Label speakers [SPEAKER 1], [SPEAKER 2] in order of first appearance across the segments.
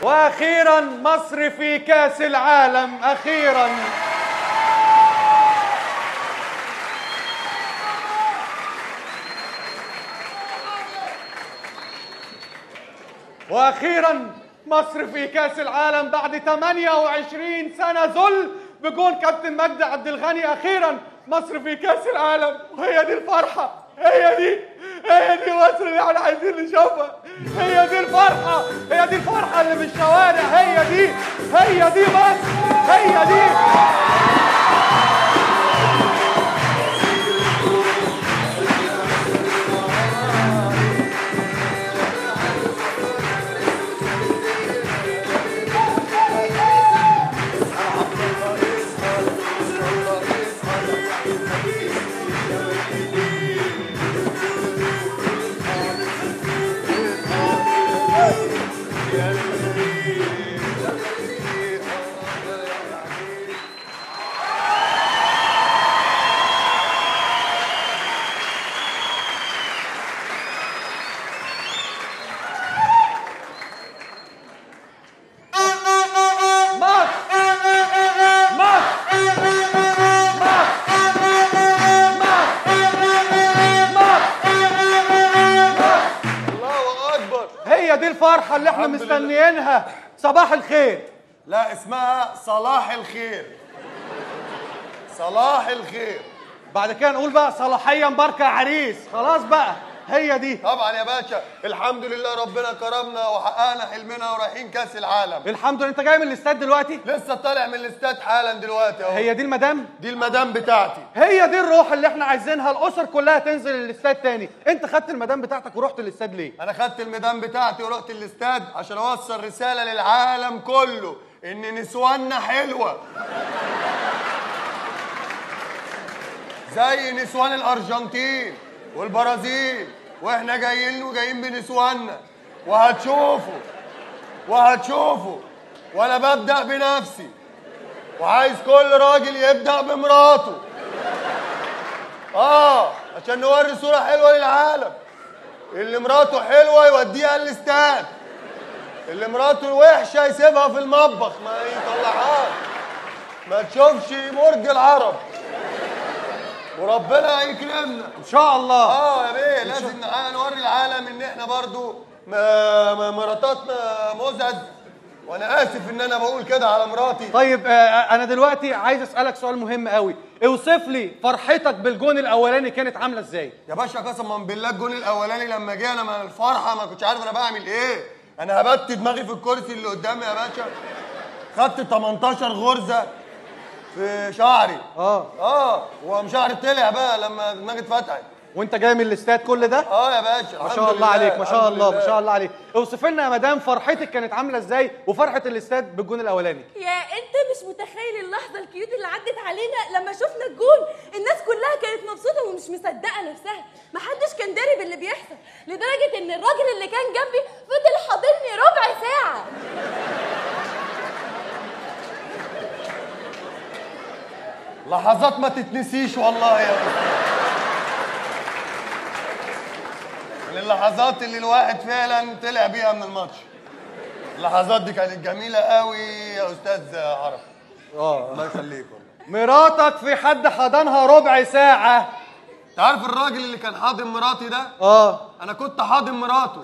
[SPEAKER 1] واخيرا مصر في كاس العالم اخيرا. واخيرا مصر في كاس العالم بعد 28 سنه ذل بجون كابتن مجدي عبد الغني. اخيرا مصر في كاس العالم، وهي دي الفرحه، هي دي مصر اللي احنا عايزين نشوفها. هي دي الفرحه اللي في الشوارع. هي دي مصر، هي دي. الفرحة اللي احنا مستنيينها. صباح الخير.
[SPEAKER 2] لا، اسمها صلاح الخير. صلاح الخير.
[SPEAKER 1] بعد كده نقول بقى صلاحية مباركة يا عريس. خلاص بقى هي دي.
[SPEAKER 2] طبعا يا باشا، الحمد لله ربنا كرمنا وحققنا حلمنا ورايحين كاس العالم.
[SPEAKER 1] الحمد لله. انت جاي من الاستاد دلوقتي؟
[SPEAKER 2] لسه طالع من الاستاد حالا دلوقتي اهو.
[SPEAKER 1] هي دي المدام؟
[SPEAKER 2] دي المدام بتاعتي.
[SPEAKER 1] هي دي الروح اللي احنا عايزينها، الاسر كلها تنزل الاستاد تاني. انت خدت المدام بتاعتك ورحت الاستاد ليه؟
[SPEAKER 2] انا خدت المدام بتاعتي ورحت الاستاد عشان اوصل رسالة للعالم كله ان نسواننا حلوة زي نسوان الارجنتين والبرازيل، واحنا جايين بنسواننا. وهتشوفوا وانا ببدأ بنفسي، وعايز كل راجل يبدأ بمراته عشان نوري صورة حلوة للعالم. اللي مراته حلوة يوديها الاستاد، اللي مراته وحشة يسيبها في المطبخ ما يطلعهاش، ما تشوفش مرج العرب، وربنا يكرمنا
[SPEAKER 1] ان شاء الله.
[SPEAKER 2] يا بيه، لازم نوري العالم ان احنا برضو مراتاتنا مزعج. وانا اسف ان انا بقول كده على مراتي.
[SPEAKER 1] طيب انا دلوقتي عايز اسالك سؤال مهم قوي. اوصف لي فرحتك بالجون الاولاني كانت عامله ازاي؟
[SPEAKER 2] يا باشا قسما بالله الجون الاولاني لما جه انا من الفرحه ما كنتش عارف انا بعمل ايه. انا هبت دماغي في الكرسي اللي قدامي يا باشا. خدت 18 غرزه في شعري. وقام شعري طلع بقى لما دماغي اتفتحت.
[SPEAKER 1] وانت جاي من الاستاد كل ده؟
[SPEAKER 2] يا باشا.
[SPEAKER 1] ما شاء الله عليك، ما شاء الله، ما شاء الله عليك. اوصف لنا يا مدام فرحتك كانت عامله ازاي وفرحه الاستاد بالجون الاولاني.
[SPEAKER 3] يا انت مش متخيل اللحظه الكيوت اللي عدت علينا لما شفنا الجون. الناس كلها كانت مبسوطه ومش مصدقه نفسها. محدش كان داري باللي بيحصل، لدرجه ان الراجل اللي كان جنبي فضل حاضرني ربع ساعه.
[SPEAKER 2] لحظات ما تتنسيش والله يا باشا. من اللحظات اللي الواحد فعلا طلع بيها من الماتش. اللحظات دي كانت جميله قوي يا استاذ عرف. الله يخليك والله.
[SPEAKER 1] مراتك في حد حضنها ربع ساعه.
[SPEAKER 2] انت عارف الراجل اللي كان حاضن مراتي ده؟ انا كنت حاضن مراته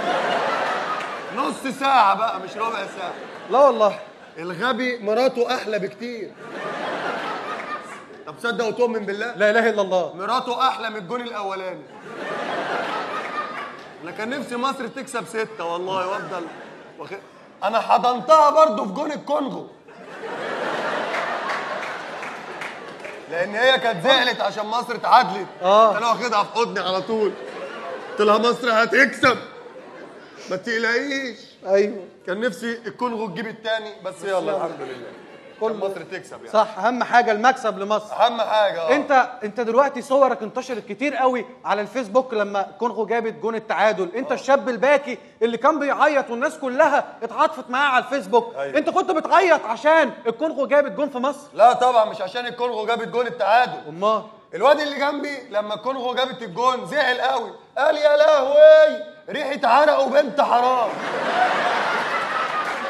[SPEAKER 2] نص ساعه بقى مش ربع ساعه.
[SPEAKER 1] لا والله.
[SPEAKER 2] الغبي مراته احلى بكتير. طب تصدق وتؤمن بالله؟
[SPEAKER 1] لا اله الا الله.
[SPEAKER 2] مراته احلى من الجون الاولاني. انا كان نفسي مصر تكسب 6 والله وافضل انا حضنتها برضه في جون الكونغو، لان هي كانت زعلت عشان مصر اتعادلت. انا واخدها في حضني على طول، قلت لها مصر هتكسب ما تقلقيش.
[SPEAKER 1] ايوه
[SPEAKER 2] كان نفسي الكونغو تجيب الثاني بس يلا الحمد لله كل مصر تكسب يعني.
[SPEAKER 1] صح، اهم حاجه المكسب لمصر.
[SPEAKER 2] اهم حاجه.
[SPEAKER 1] انت دلوقتي صورك انتشرت كتير قوي على الفيسبوك لما كونغو جابت جون التعادل. انت الشاب الباكي اللي كان بيعيط والناس كلها اتعاطفت معاه على الفيسبوك.
[SPEAKER 2] أيوة.
[SPEAKER 1] انت كنت بتعيط عشان الكونغو جابت جون في مصر؟
[SPEAKER 2] لا طبعا مش عشان الكونغو جابت جون التعادل.
[SPEAKER 1] امال
[SPEAKER 2] الواد اللي جنبي لما الكونغو جابت الجون زعل قوي، قال يا لهوي ريحه عرق وبنت حرام.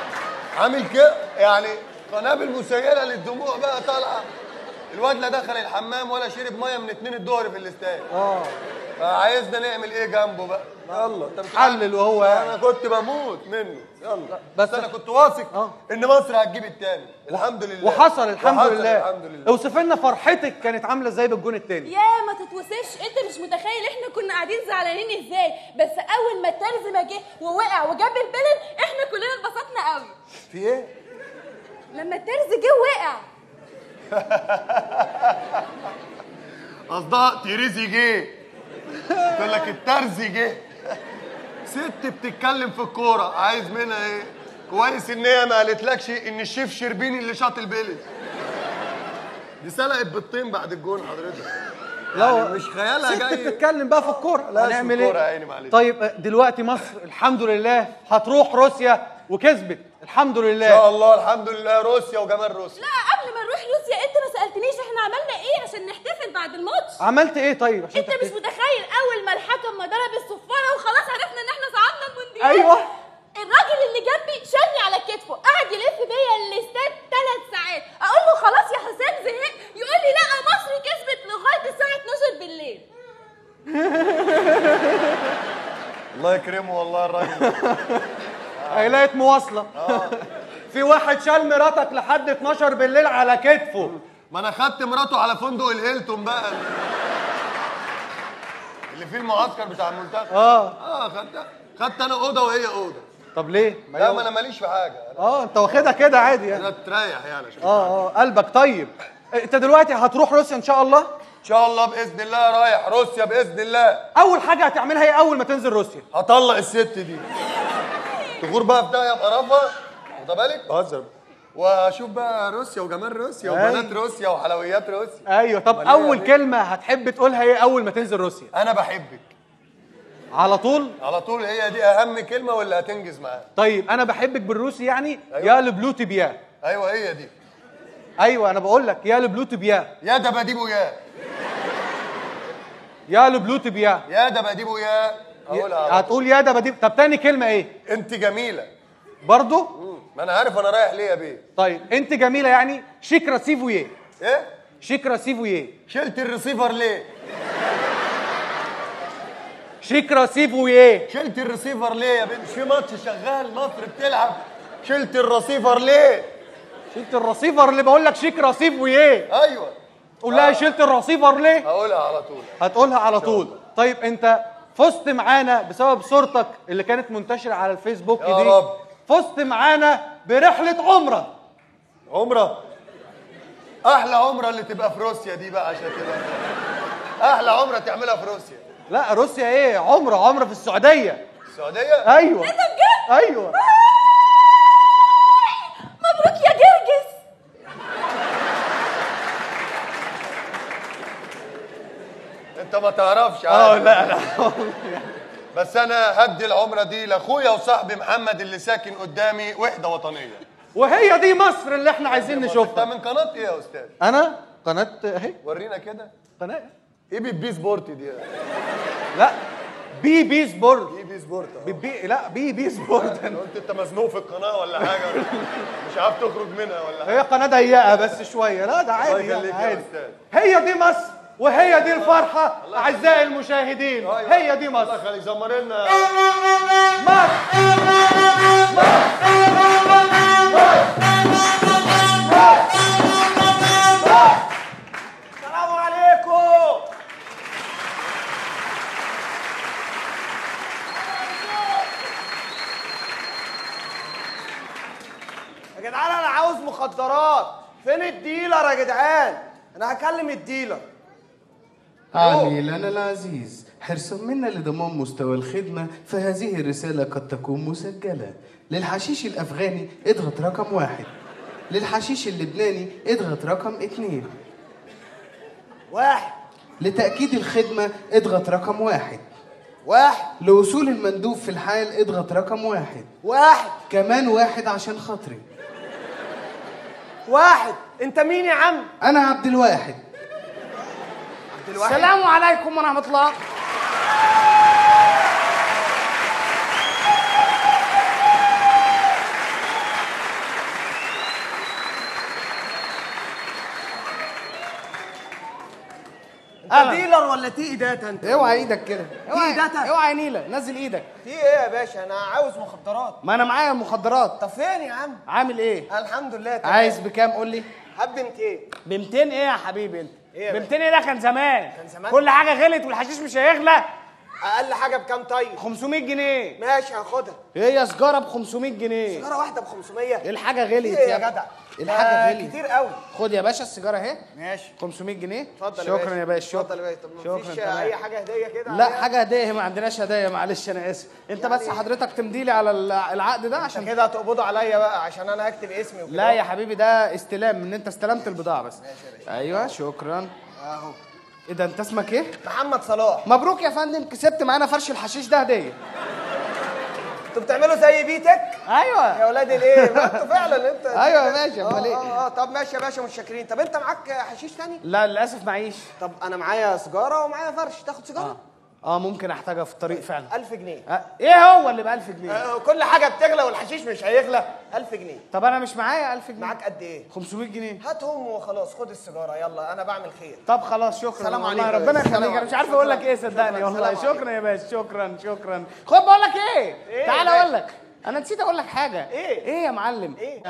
[SPEAKER 2] عامل كده يعني قنابل مسيله للدموع بقى طالعه. الواد لا دخل الحمام ولا شرب ميه من 2 الظهر في الاستاد. فعايزنا نعمل ايه جنبه بقى؟ يلا انت
[SPEAKER 1] بتحلل وهو
[SPEAKER 2] انا كنت بموت منه. يلا بس انا كنت واثق ان مصر هتجيب التاني. الحمد لله.
[SPEAKER 1] وحصل الحمد لله.
[SPEAKER 2] الحمد لله.
[SPEAKER 1] اوصف لنا فرحتك كانت عامله ازاي بالجون التاني؟
[SPEAKER 3] يا ما تتوصفش، انت مش متخيل احنا كنا قاعدين زعلانين ازاي، بس اول ما الترز ما جه ووقع وجاب البلن احنا كلنا اتبسطنا قوي.
[SPEAKER 2] في ايه؟
[SPEAKER 3] لما الترز جه وقع.
[SPEAKER 2] قصدها تيريزي جه. تقول لك الترز جه. ست بتتكلم في الكوره عايز منها ايه؟ كويس ان هي ما قالتلكش ان الشيف شربيني اللي شاط البيلز. دي سلقت بالطين بعد الجون حضرتك. يعني مش خيالها
[SPEAKER 1] ست
[SPEAKER 2] جاي.
[SPEAKER 1] بتتكلم بقى في الكوره، هنعمل
[SPEAKER 2] الكوره
[SPEAKER 1] ايه؟
[SPEAKER 2] يا عيني معلش.
[SPEAKER 1] طيب دلوقتي مصر الحمد لله هتروح روسيا وكسبت الحمد لله.
[SPEAKER 2] ان شاء الله الحمد لله. روسيا وجمال روسيا.
[SPEAKER 3] لا قبل ما نروح روسيا انت ما سالتنيش احنا عملنا ايه عشان نحتفل بعد الماتش.
[SPEAKER 1] عملت ايه طيب عشان
[SPEAKER 3] انت مش متخيل اول ما الحكم ما ضرب الصفاره وخلاص عرفنا ان احنا صعدنا المونديال.
[SPEAKER 1] ايوه.
[SPEAKER 3] الراجل اللي جنبي شالني على كتفه قعد يلف بيا الاستاد 3 ساعات، اقول له خلاص يا حسام زهقت، يقول لي لا مصر كسبت لغايه الساعه 12 بالليل.
[SPEAKER 2] الله يكرمه والله الراجل.
[SPEAKER 1] عيلات مواصله. في واحد شال مراتك لحد 12 بالليل على كتفه.
[SPEAKER 2] ما انا خدت مراته على فندق الهيلتون بقى اللي فيه المعسكر بتاع المنتخب. خدت انا اوضه وهي اوضه.
[SPEAKER 1] طب ليه؟
[SPEAKER 2] لا ما انا ماليش في حاجه.
[SPEAKER 1] انت واخدها كده عادي يعني.
[SPEAKER 2] انا تريح يعني عشان
[SPEAKER 1] قلبك طيب. انت دلوقتي هتروح روسيا ان شاء الله؟
[SPEAKER 2] ان شاء الله باذن الله رايح روسيا باذن الله.
[SPEAKER 1] اول حاجه هتعملها ايه اول ما تنزل روسيا؟
[SPEAKER 2] هطلق الست دي تغور بقى في داهيه بقرفها، واخد بالك؟ بهزر. واشوف بقى روسيا وجمال روسيا وبنات روسيا وحلويات روسيا.
[SPEAKER 1] ايوه. طب اول كلمه هتحب تقولها ايه اول ما تنزل روسيا؟
[SPEAKER 2] انا بحبك.
[SPEAKER 1] على طول؟
[SPEAKER 2] على طول. هي دي اهم كلمه واللي هتنجز معاها.
[SPEAKER 1] طيب انا بحبك بالروسي يعني؟
[SPEAKER 2] أيوة.
[SPEAKER 1] يا لبلوتي بيا.
[SPEAKER 2] ايوه هي دي.
[SPEAKER 1] ايوه انا بقول لك يا لبلوتي بيا.
[SPEAKER 2] يا دباديبو يا.
[SPEAKER 1] يا لبلوتي بيا.
[SPEAKER 2] يا دباديبو يا. اقولها
[SPEAKER 1] هتقول يا دباديب. طب تاني كلمه ايه؟
[SPEAKER 2] انت جميله.
[SPEAKER 1] برضو؟
[SPEAKER 2] ما انا عارف انا رايح ليه يا بيه.
[SPEAKER 1] طيب انت جميله يعني شيكرا سيفويه.
[SPEAKER 2] ايه؟
[SPEAKER 1] شيكرا سيفويه.
[SPEAKER 2] شلت الريسيفر ليه؟
[SPEAKER 1] شيكرا سيفويه.
[SPEAKER 2] شلت الريسيفر ليه يا بنت؟ مش في ماتش شغال مصر بتلعب. شلت الريسيفر ليه؟
[SPEAKER 1] شلت الرصيفر اللي بقول لك شيكرا سيفويه.
[SPEAKER 2] ايوه.
[SPEAKER 1] قول لها شلت الرصيفر ليه؟
[SPEAKER 2] هقولها على طول.
[SPEAKER 1] هتقولها على طول. طيب انت فزت معانا بسبب صورتك اللي كانت منتشره على الفيسبوك
[SPEAKER 2] يا
[SPEAKER 1] دي.
[SPEAKER 2] رب.
[SPEAKER 1] فزت معانا برحله عمره.
[SPEAKER 2] عمره؟ احلى عمره اللي تبقى في روسيا دي بقى عشان تبقى احلى عمره تعملها في روسيا.
[SPEAKER 1] لا روسيا ايه؟ عمره في السعوديه.
[SPEAKER 2] السعوديه؟
[SPEAKER 1] ايوه.
[SPEAKER 3] انت بجد؟
[SPEAKER 1] ايوه.
[SPEAKER 3] مبروك يا جرجس.
[SPEAKER 2] انت ما تعرفش.
[SPEAKER 1] لا
[SPEAKER 2] بس انا هدي العمره دي لاخويا وصاحبي محمد اللي ساكن قدامي وحده وطنيه.
[SPEAKER 1] وهي دي مصر اللي احنا عايزين
[SPEAKER 2] انت
[SPEAKER 1] نشوفها.
[SPEAKER 2] من قناه ايه يا استاذ؟
[SPEAKER 1] انا قناه اهي.
[SPEAKER 2] ورينا كده.
[SPEAKER 1] قناه
[SPEAKER 2] ايه بي سبورت دي؟
[SPEAKER 1] لا بي سبورت.
[SPEAKER 2] بي سبورت.
[SPEAKER 1] لا بي سبورت.
[SPEAKER 2] انا قلت انت مزنوق في القناه ولا حاجه مش عارف تخرج منها ولا حاجه.
[SPEAKER 1] هي قناه ضيقه بس شويه. لا ده عادي
[SPEAKER 2] الله يخليك
[SPEAKER 1] يعني
[SPEAKER 2] يا
[SPEAKER 1] عادي.
[SPEAKER 2] استاذ.
[SPEAKER 1] هي دي مصر وهي دي الفرحه اعزائي المشاهدين. هي دي مصر.
[SPEAKER 2] الله يخليك. زمر لنا
[SPEAKER 4] السلام عليكم. يا جدعان انا عاوز مخدرات. فين الديلر يا جدعان؟ انا هكلم الديلر.
[SPEAKER 5] عميلنا العزيز، حرصا منا لضمان مستوى الخدمة فهذه الرسالة قد تكون مسجلة. للحشيش الأفغاني اضغط رقم 1. للحشيش اللبناني اضغط رقم 2.
[SPEAKER 4] 1
[SPEAKER 5] لتأكيد الخدمة اضغط رقم 1.
[SPEAKER 4] 1
[SPEAKER 5] لوصول المندوب في الحال اضغط رقم 1.
[SPEAKER 4] 1
[SPEAKER 5] كمان 1 عشان خاطري.
[SPEAKER 4] 1. انت مين يا عم؟
[SPEAKER 5] أنا عبد الواحد.
[SPEAKER 4] السلام عليكم ورحمة الله. انت ديلر ولا تي داتا انت؟
[SPEAKER 5] اوعى ايدك كده.
[SPEAKER 4] تي داتا؟
[SPEAKER 5] اوعى يا نيله، نزل ايدك.
[SPEAKER 4] في ايه يا باشا؟ انا عاوز مخدرات.
[SPEAKER 5] ما انا معايا مخدرات.
[SPEAKER 4] طب فين يا عم؟
[SPEAKER 5] عامل ايه؟
[SPEAKER 4] الحمد لله تمام.
[SPEAKER 5] عايز بكام قول لي؟
[SPEAKER 4] حب 200.
[SPEAKER 6] ب 200 ايه يا حبيبي انت؟
[SPEAKER 4] إيه
[SPEAKER 6] ب 200 ايه ده كان زمان.
[SPEAKER 4] كان زمان؟
[SPEAKER 6] كل حاجه غلت والحشيش مش هيغلى.
[SPEAKER 4] اقل حاجه بكام طيب؟
[SPEAKER 6] 500 جنيه.
[SPEAKER 4] ماشي هاخدها.
[SPEAKER 5] هي سجاره ب 500 جنيه.
[SPEAKER 4] سيجاره واحده ب 500؟
[SPEAKER 5] الحاجه غليت
[SPEAKER 4] ايه
[SPEAKER 5] يا
[SPEAKER 4] يا جدع؟
[SPEAKER 5] الحاجه غليت
[SPEAKER 4] كتير قوي.
[SPEAKER 5] خد يا باشا السيجاره اهي.
[SPEAKER 4] ماشي
[SPEAKER 5] 500 جنيه.
[SPEAKER 4] اتفضل
[SPEAKER 5] شكرا يا باشا.
[SPEAKER 4] اتفضل يا باشا. طب
[SPEAKER 5] شكرا
[SPEAKER 4] مفيش
[SPEAKER 5] تمام.
[SPEAKER 4] اي حاجه هديه كده؟
[SPEAKER 5] لا
[SPEAKER 4] عليها؟
[SPEAKER 5] حاجه هديه، ما عندناش هدايا معلش انا اسف. انت بس حضرتك تمضي لي على العقد ده
[SPEAKER 4] عشان
[SPEAKER 5] عشان
[SPEAKER 4] كده هتقبضوا عليا بقى عشان انا هكتب اسمي وكده.
[SPEAKER 5] لا يا حبيبي ده استلام ان انت استلمت البضاعه بس. ايوه شكرا.
[SPEAKER 4] اهو.
[SPEAKER 5] ايه ده انت اسمك ايه؟
[SPEAKER 4] محمد صلاح.
[SPEAKER 5] مبروك يا فندم، كسبت معانا فرش الحشيش ده هديه.
[SPEAKER 4] انتوا بتعملوا زي بيتك؟
[SPEAKER 5] ايوه
[SPEAKER 4] يا ولاد الايه؟ ما انتوا فعلا انت.
[SPEAKER 5] ايوه يا باشا امال ايه؟
[SPEAKER 4] طب ماشي يا باشا متشكرين. طب انت معاك حشيش تاني؟
[SPEAKER 5] لا للاسف معيش.
[SPEAKER 4] طب انا معايا سيجاره ومعايا فرش، تاخد سيجاره؟
[SPEAKER 5] ممكن احتاجها في الطريق فعلا.
[SPEAKER 4] 1000 جنيه.
[SPEAKER 5] ايه هو اللي ب 1000 جنيه؟
[SPEAKER 4] كل حاجه بتغلى والحشيش مش هيغلى. 1000 جنيه.
[SPEAKER 5] طب انا مش معايا 1000 جنيه.
[SPEAKER 4] معاك قد ايه؟
[SPEAKER 5] 500 جنيه.
[SPEAKER 4] هاتهم وخلاص. خد السيجاره يلا انا بعمل خير.
[SPEAKER 5] طب خلاص شكرا.
[SPEAKER 4] سلام
[SPEAKER 5] والله
[SPEAKER 4] عليكم.
[SPEAKER 5] ربنا
[SPEAKER 4] سلام
[SPEAKER 5] يخليك، انا مش عارف
[SPEAKER 4] عليكم.
[SPEAKER 5] اقول لك ايه صدقني
[SPEAKER 4] شكراً.
[SPEAKER 5] والله.
[SPEAKER 4] سلام
[SPEAKER 5] شكرا يا باشا شكرا. خد بقول لك ايه؟
[SPEAKER 4] إيه
[SPEAKER 5] تعال
[SPEAKER 4] يا
[SPEAKER 5] اقول لك، انا نسيت اقول لك حاجه.
[SPEAKER 4] إيه
[SPEAKER 5] يا معلم؟
[SPEAKER 4] ايه؟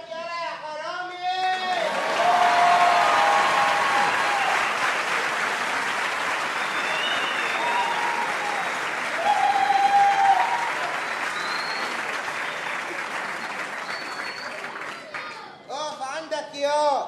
[SPEAKER 2] اقف عندك يا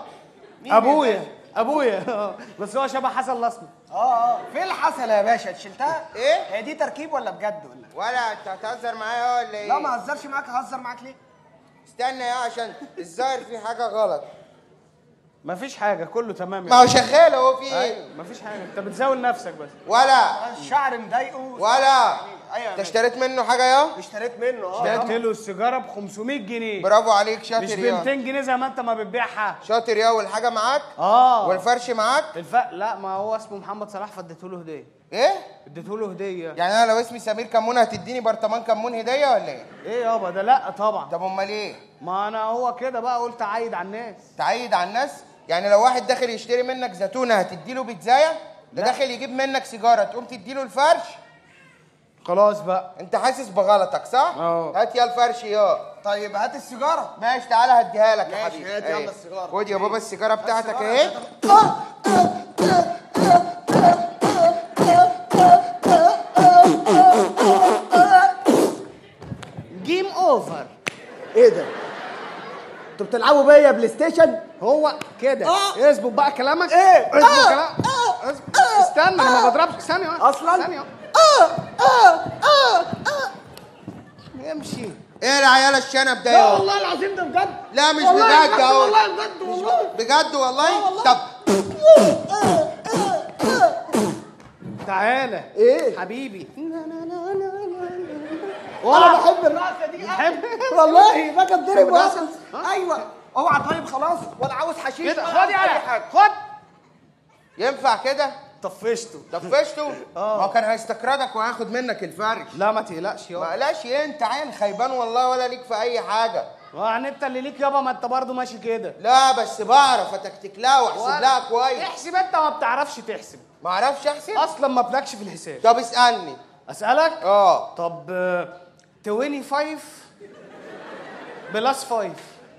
[SPEAKER 5] ابويا بس هو شبه حسن الاسمر.
[SPEAKER 4] فين الحسنه يا باشا؟ شلتها؟
[SPEAKER 2] ايه؟
[SPEAKER 4] هي دي تركيب ولا بجد
[SPEAKER 2] ولا انت هتهزر معايا ولا ايه؟
[SPEAKER 4] لا ما اهزرش معاك. هزر معاك ليه؟
[SPEAKER 2] استنى يا عشان الظاهر في حاجه غلط.
[SPEAKER 5] مفيش حاجه كله تمام
[SPEAKER 2] ما هو شغال اهو. في ايه؟
[SPEAKER 5] ايوه مفيش حاجه، انت بتزاول نفسك بس.
[SPEAKER 2] ولا
[SPEAKER 4] الشعر مضايقه.
[SPEAKER 2] ولا
[SPEAKER 4] ايوه
[SPEAKER 2] انت اشتريت منه حاجه يا؟
[SPEAKER 4] اشتريت منه.
[SPEAKER 5] اشتريت له السيجاره ب 500 جنيه
[SPEAKER 2] برافو عليك
[SPEAKER 5] مش
[SPEAKER 2] شاطر
[SPEAKER 5] ب
[SPEAKER 2] يا
[SPEAKER 5] 200 جنيه زي ما انت ما بتبيعها.
[SPEAKER 2] شاطر يا. والحاجه معاك؟
[SPEAKER 5] اه
[SPEAKER 2] والفرش معاك؟
[SPEAKER 5] لا ما هو اسمه محمد صلاح فاديته له هديه.
[SPEAKER 2] ايه؟
[SPEAKER 5] اديته له هديه.
[SPEAKER 2] يعني انا لو اسمي سمير كمون هتديني برطمان كمون هديه ولا ايه؟
[SPEAKER 5] ايه يابا ده؟ لا طبعا.
[SPEAKER 2] طب امال ايه؟
[SPEAKER 5] ما انا هو كده بقى قلت اعيد على الناس.
[SPEAKER 2] تعيد على الناس؟ يعني لو واحد داخل يشتري منك زيتونه هتديله بيتزايه؟ ده داخل يجيب منك سيجاره تقوم تديله الفرش؟
[SPEAKER 5] خلاص بقى.
[SPEAKER 2] انت حاسس بغلطك صح؟ هات يا الفرش يا.
[SPEAKER 4] طيب هات السيجاره.
[SPEAKER 2] ماشي تعالى هديها لك يا
[SPEAKER 4] ماشي،
[SPEAKER 2] حبيبي.
[SPEAKER 4] هات يلا
[SPEAKER 2] اهي.
[SPEAKER 4] السيجارة.
[SPEAKER 2] خد يا بابا السيجاره بتاعتك اهي.
[SPEAKER 5] جيم اوفر.
[SPEAKER 4] ايه ده؟ انتوا بتلعبوا بيا بلاي ستيشن؟
[SPEAKER 5] هو كده. اظبط بقى كلامك.
[SPEAKER 4] ايه؟
[SPEAKER 5] اظبط كلامك. استنى انا ما بضربش. ثانيه واحدة.
[SPEAKER 4] أصلاً؟
[SPEAKER 5] ثانيه. امشي.
[SPEAKER 2] ايه العيال الشنب ده يا؟
[SPEAKER 4] والله العظيم ده بجد.
[SPEAKER 2] لا مش
[SPEAKER 4] والله
[SPEAKER 2] بجد اهو.
[SPEAKER 4] والله بجد والله.
[SPEAKER 2] بجد والله؟ طب
[SPEAKER 5] تعالى.
[SPEAKER 4] ايه؟
[SPEAKER 5] حبيبي.
[SPEAKER 4] وانا بحب الرقصه دي.
[SPEAKER 5] بحب.
[SPEAKER 4] والله باجي اتضرب
[SPEAKER 5] الرقصة؟
[SPEAKER 4] واصل. ايوه. اوعى طيب خلاص ولا عاوز حشيش
[SPEAKER 5] كده
[SPEAKER 4] ولا
[SPEAKER 5] خد
[SPEAKER 4] عاوز
[SPEAKER 5] يا
[SPEAKER 4] أي
[SPEAKER 5] علي.
[SPEAKER 4] حاجة.
[SPEAKER 5] خد.
[SPEAKER 2] ينفع كده؟
[SPEAKER 5] طفشته.
[SPEAKER 2] طفشته؟ ما هو كان هيستكردك وهياخد منك الفرش.
[SPEAKER 5] لا ما تقلقش
[SPEAKER 2] ما
[SPEAKER 5] يابا.
[SPEAKER 2] قلقش ايه؟ انت عيل خيبان والله ولا ليك في اي حاجه.
[SPEAKER 5] يعني انت اللي ليك يابا، ما انت برضه ماشي كده.
[SPEAKER 2] لا بس بعرف اتكتك لها واحسب لها كويس.
[SPEAKER 5] احسب. انت ما بتعرفش تحسب
[SPEAKER 2] ما اعرفش احسب؟
[SPEAKER 5] اصلا، ما بلاكش في الحساب.
[SPEAKER 2] طب اسالني.
[SPEAKER 5] اسالك. طب 25 بلس 5.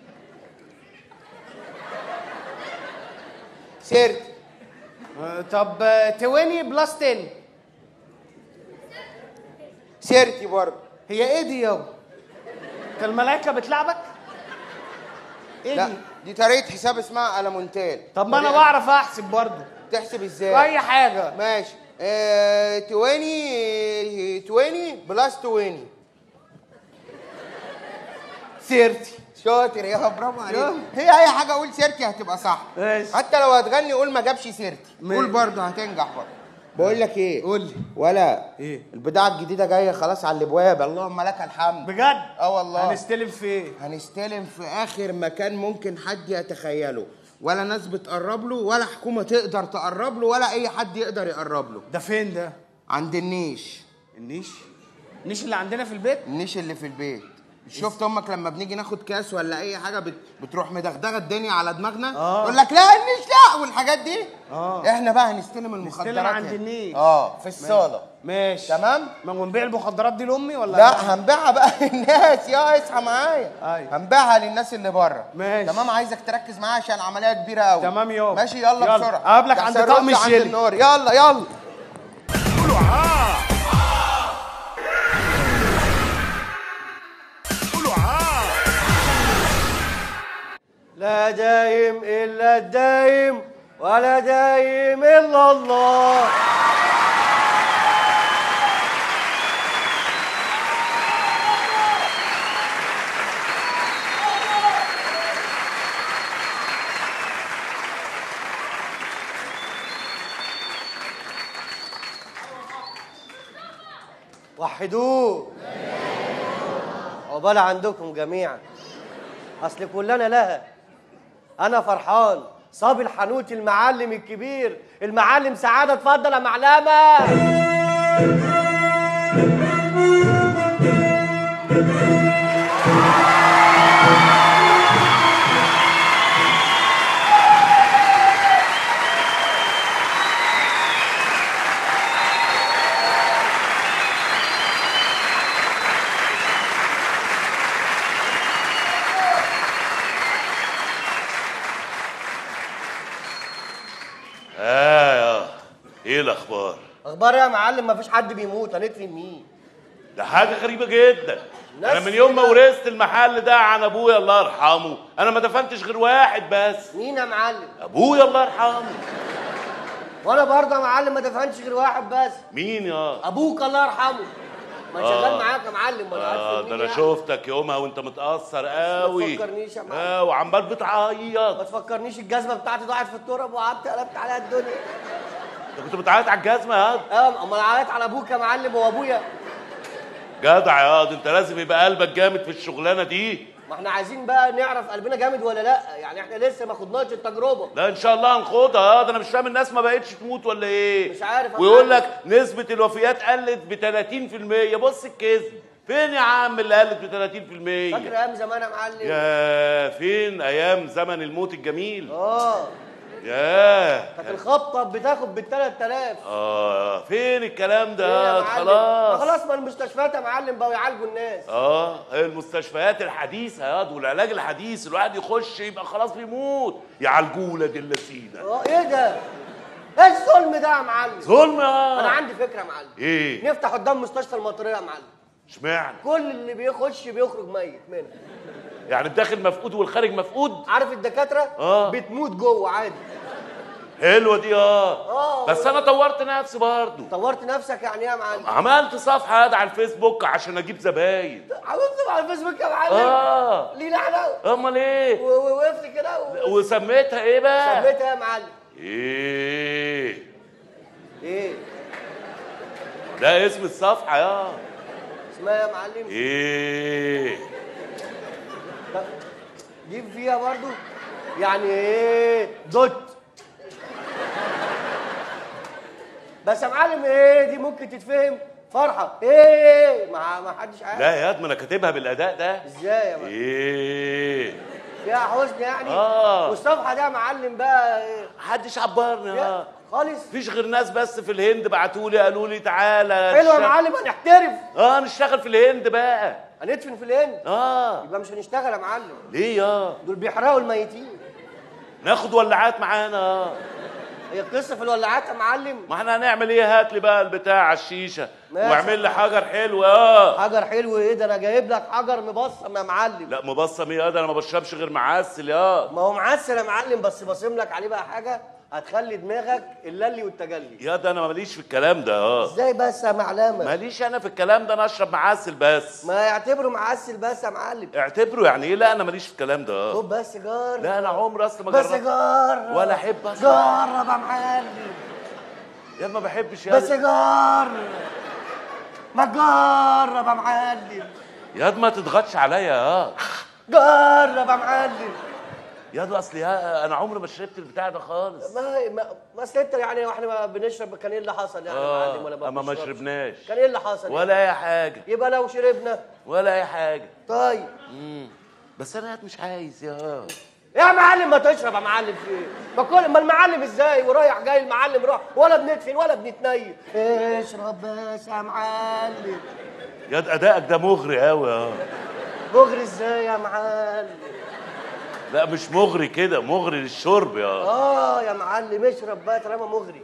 [SPEAKER 2] سيرت.
[SPEAKER 5] طب 20 بلس 10.
[SPEAKER 2] سيرتي برضه.
[SPEAKER 5] هي ايه دي يابا؟ انت الملايكه بتلعبك؟ ايه
[SPEAKER 2] لا
[SPEAKER 5] دي؟
[SPEAKER 2] دي طريقه حساب اسمها المونتال.
[SPEAKER 5] طب ما انا بعرف احسب برضه.
[SPEAKER 2] تحسب ازاي؟
[SPEAKER 5] اي حاجه.
[SPEAKER 2] ماشي. 20 بلس 20.
[SPEAKER 5] 30.
[SPEAKER 2] شاطر يا برافو عليك. هي اي حاجه قول سيرتي هتبقى صح.
[SPEAKER 5] ماشي.
[SPEAKER 2] حتى لو هتغني قول ما جابش سيرتي.
[SPEAKER 5] ماشي.
[SPEAKER 2] قول برضه هتنجح برضه. بقول لك ايه؟
[SPEAKER 5] قول لي.
[SPEAKER 2] ولا
[SPEAKER 5] ايه؟
[SPEAKER 2] البضاعه الجديده جايه خلاص على الابواب. اللهم لك الحمد.
[SPEAKER 5] بجد؟
[SPEAKER 2] والله.
[SPEAKER 5] هنستلم في ايه؟
[SPEAKER 2] هنستلم في اخر مكان ممكن حد يتخيله. ولا ناس بتقرب له ولا حكومه تقدر تقرب له ولا اي حد يقدر يقرب له.
[SPEAKER 5] ده فين ده؟
[SPEAKER 2] عند النيش.
[SPEAKER 5] النيش اللي عندنا في البيت؟
[SPEAKER 2] النيش اللي في البيت.
[SPEAKER 7] شفت امك لما بنيجي ناخد كاس ولا اي حاجه بتروح مدغدغه الدنيا على دماغنا؟ يقول لك لا النشلاء والحاجات دي. احنا بقى هنستلم المخدرات
[SPEAKER 6] نستلم عند النيل.
[SPEAKER 7] في الصاله.
[SPEAKER 6] ماشي
[SPEAKER 7] تمام.
[SPEAKER 6] ما ونبيع المخدرات دي لامي ولا
[SPEAKER 7] لا هنبيعها بقى للناس. يا اصحى معايا.
[SPEAKER 6] أيوة.
[SPEAKER 7] هنبيعها للناس اللي بره.
[SPEAKER 6] ماشي.
[SPEAKER 7] تمام. عايزك تركز معايا عشان العمليه كبيره قوي.
[SPEAKER 6] تمام يابا.
[SPEAKER 7] ماشي يلا بسرعه.
[SPEAKER 6] اقابلك عند طقم الشيل.
[SPEAKER 7] النور. يلا
[SPEAKER 8] قولوا
[SPEAKER 4] لا دايم إلا الدايم ولا دايم إلا الله. وحدوه. عقبال عندكم جميعا. أصل كلنا لها. أنا فرحان. صابي الحنوتي المعلم الكبير المعلم سعادة. اتفضل يا معلمة.
[SPEAKER 8] ايه الاخبار؟
[SPEAKER 4] اخبار يا معلم مفيش حد بيموت. هندفن مين؟
[SPEAKER 8] ده حاجه غريبه جدا. انا من يوم ما ورثت المحل ده عن ابويا الله يرحمه انا ما دفنتش غير واحد بس.
[SPEAKER 4] مين يا معلم؟
[SPEAKER 8] ابويا الله يرحمه.
[SPEAKER 4] وانا برضه يا معلم ما دفنتش غير واحد بس.
[SPEAKER 8] مين يا
[SPEAKER 4] ابوك الله يرحمه. ما شغال معاك يا معلم. ولا
[SPEAKER 8] ده انا شفتك يومها وانت متاثر قوي.
[SPEAKER 4] ما تفكرنيش يا معلم.
[SPEAKER 8] وعمال بتعيط.
[SPEAKER 4] ما تفكرنيش. الجزمه بتاعتي ضاعت في التراب وقعدت قلبت عليها الدنيا.
[SPEAKER 8] انت كنت بتعيط على الجزمه يا واد؟
[SPEAKER 4] امال عيط على ابوك يا معلم. هو ابويا
[SPEAKER 8] جدع يا واد. انت لازم يبقى قلبك جامد في الشغلانه دي.
[SPEAKER 4] ما احنا عايزين بقى نعرف قلبنا جامد ولا لا. يعني احنا لسه ما خدناش التجربه.
[SPEAKER 8] لا ان شاء الله هنخوضها يا واد. انا مش فاهم الناس ما بقتش تموت ولا ايه؟
[SPEAKER 4] مش عارف.
[SPEAKER 8] ويقول لك نسبه الوفيات قلت ب 30%. بص الكذب. فين يا عم اللي قلت ب 30%؟
[SPEAKER 4] فاكر ايام زمان يا معلم؟
[SPEAKER 8] يا فين ايام زمن الموت الجميل.
[SPEAKER 4] كانت الخبطه بتاخد بال 3000.
[SPEAKER 8] فين الكلام ده؟
[SPEAKER 4] خلاص ما المستشفيات يا معلم بقوا يعالجوا الناس.
[SPEAKER 8] المستشفيات الحديثه يا والعلاج الحديث الواحد يخش يبقى خلاص بيموت يعالجوه لا دل سينا.
[SPEAKER 4] ايه ده؟ ايه الظلم ده يا معلم؟
[SPEAKER 8] ظلم
[SPEAKER 4] انا عندي فكره يا معلم.
[SPEAKER 8] ايه؟
[SPEAKER 4] نفتح قدام مستشفى المطريه يا معلم.
[SPEAKER 8] اشمعنى؟
[SPEAKER 4] كل اللي بيخش بيخرج ميت منها.
[SPEAKER 8] يعني الداخل مفقود والخارج مفقود؟
[SPEAKER 4] عارف الدكاتره بتموت جوه عادي.
[SPEAKER 8] حلوه دي. بس انا طورت نفسي برضه.
[SPEAKER 4] طورت نفسك يعني ايه يا معلم؟
[SPEAKER 8] عملت صفحه على الفيسبوك عشان اجيب زباين.
[SPEAKER 4] عملت صفحه على الفيسبوك يا معلم؟ ليه لعنه؟
[SPEAKER 8] امال ايه؟
[SPEAKER 4] ووقفت كده
[SPEAKER 8] وسميتها ايه بقى؟
[SPEAKER 4] سميتها يا معلم
[SPEAKER 8] ايه
[SPEAKER 4] ده
[SPEAKER 8] اسم الصفحه يا
[SPEAKER 4] اسمها يا معلم
[SPEAKER 8] ايه؟
[SPEAKER 4] جيب فيها برضو يعني ايه دوت. بس يا معلم ايه دي ممكن تتفهم فرحه ايه ما حدش عارف.
[SPEAKER 8] لا يا واد ما انا كاتبها بالاداء ده.
[SPEAKER 4] ازاي يا معلم؟
[SPEAKER 8] ايه
[SPEAKER 4] فيها حزن يعني. والصفحه دي يا معلم بقى ايه؟
[SPEAKER 8] محدش عبرني
[SPEAKER 4] خالص.
[SPEAKER 8] مفيش غير ناس بس في الهند بعتوا لي قالوا لي تعالى.
[SPEAKER 4] حلو يا معلم هنحترف.
[SPEAKER 8] نشتغل في الهند بقى.
[SPEAKER 4] هندفن في الهند. يبقى مش هنشتغل يا معلم.
[SPEAKER 8] ليه
[SPEAKER 4] دول بيحرقوا الميتين.
[SPEAKER 8] ناخد ولعات معانا.
[SPEAKER 4] هي القصه في الولعات يا معلم.
[SPEAKER 8] ما احنا هنعمل ايه؟ هات لي بقى البتاع على الشيشه واعمل لي حجر حلو.
[SPEAKER 4] حجر حلو ايه ده؟ انا جايب لك حجر مبصم يا معلم.
[SPEAKER 8] لا مبصم ايه ده؟ انا ما بشربش غير معسل
[SPEAKER 4] ما هو معسل يا معلم بس بصم لك عليه بقى حاجه هتخلي دماغك اللي والتجلي.
[SPEAKER 8] ده انا ماليش في الكلام ده.
[SPEAKER 4] ازاي بس يا معلمه؟
[SPEAKER 8] ماليش انا في الكلام ده. انا اشرب معسل بس.
[SPEAKER 4] ما يعتبره معسل بس يا معلم.
[SPEAKER 8] اعتبره يعني ايه؟ لا انا ماليش في الكلام ده.
[SPEAKER 4] خد بس جار.
[SPEAKER 8] لا انا عمري اصلا ما جربت.
[SPEAKER 4] بس جار
[SPEAKER 8] ولا احب
[SPEAKER 4] جرب يا معلم.
[SPEAKER 8] يا ما بحبش
[SPEAKER 4] بس جار ما تجرب يا معلم.
[SPEAKER 8] يا ما تضغطش عليا.
[SPEAKER 4] جرب يا معلم.
[SPEAKER 8] يا ده اصل انا عمري ما شربت البتاع ده خالص.
[SPEAKER 4] ما اصل انت يعني واحنا ما بنشرب كان ايه اللي حصل يعني يا معلم؟ ولا
[SPEAKER 8] اما ما شربناش
[SPEAKER 4] كان ايه اللي حصل
[SPEAKER 8] ولا
[SPEAKER 4] يعني؟
[SPEAKER 8] اي حاجه.
[SPEAKER 4] يبقى لو شربنا
[SPEAKER 8] ولا اي حاجه.
[SPEAKER 4] طيب.
[SPEAKER 8] بس انا مش عايز يا
[SPEAKER 4] معلم ما تشرب يا معلم في ايه؟ ما المعلم ازاي ورايح جاي المعلم راح ولا بندفن ولا بنتنيل. اشرب بس يا معلم.
[SPEAKER 8] ياد ادائك ده مغري قوي
[SPEAKER 4] مغري ازاي يا معلم؟
[SPEAKER 8] لا مش مغري كده، مغري للشرب
[SPEAKER 4] يا معلم اشرب بقى طالما مغري.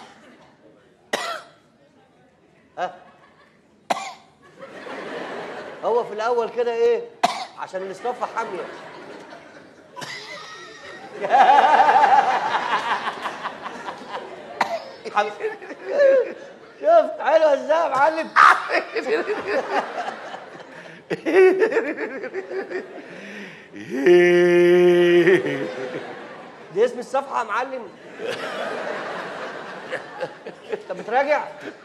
[SPEAKER 4] هو في الاول كده ايه؟ عشان الاصطفى حاميه. شفت حلوه ازاي يا معلم؟ دي اسم الصفحه يا معلم؟ انت بتراجع؟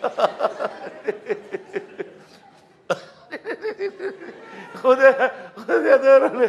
[SPEAKER 8] خد يا دير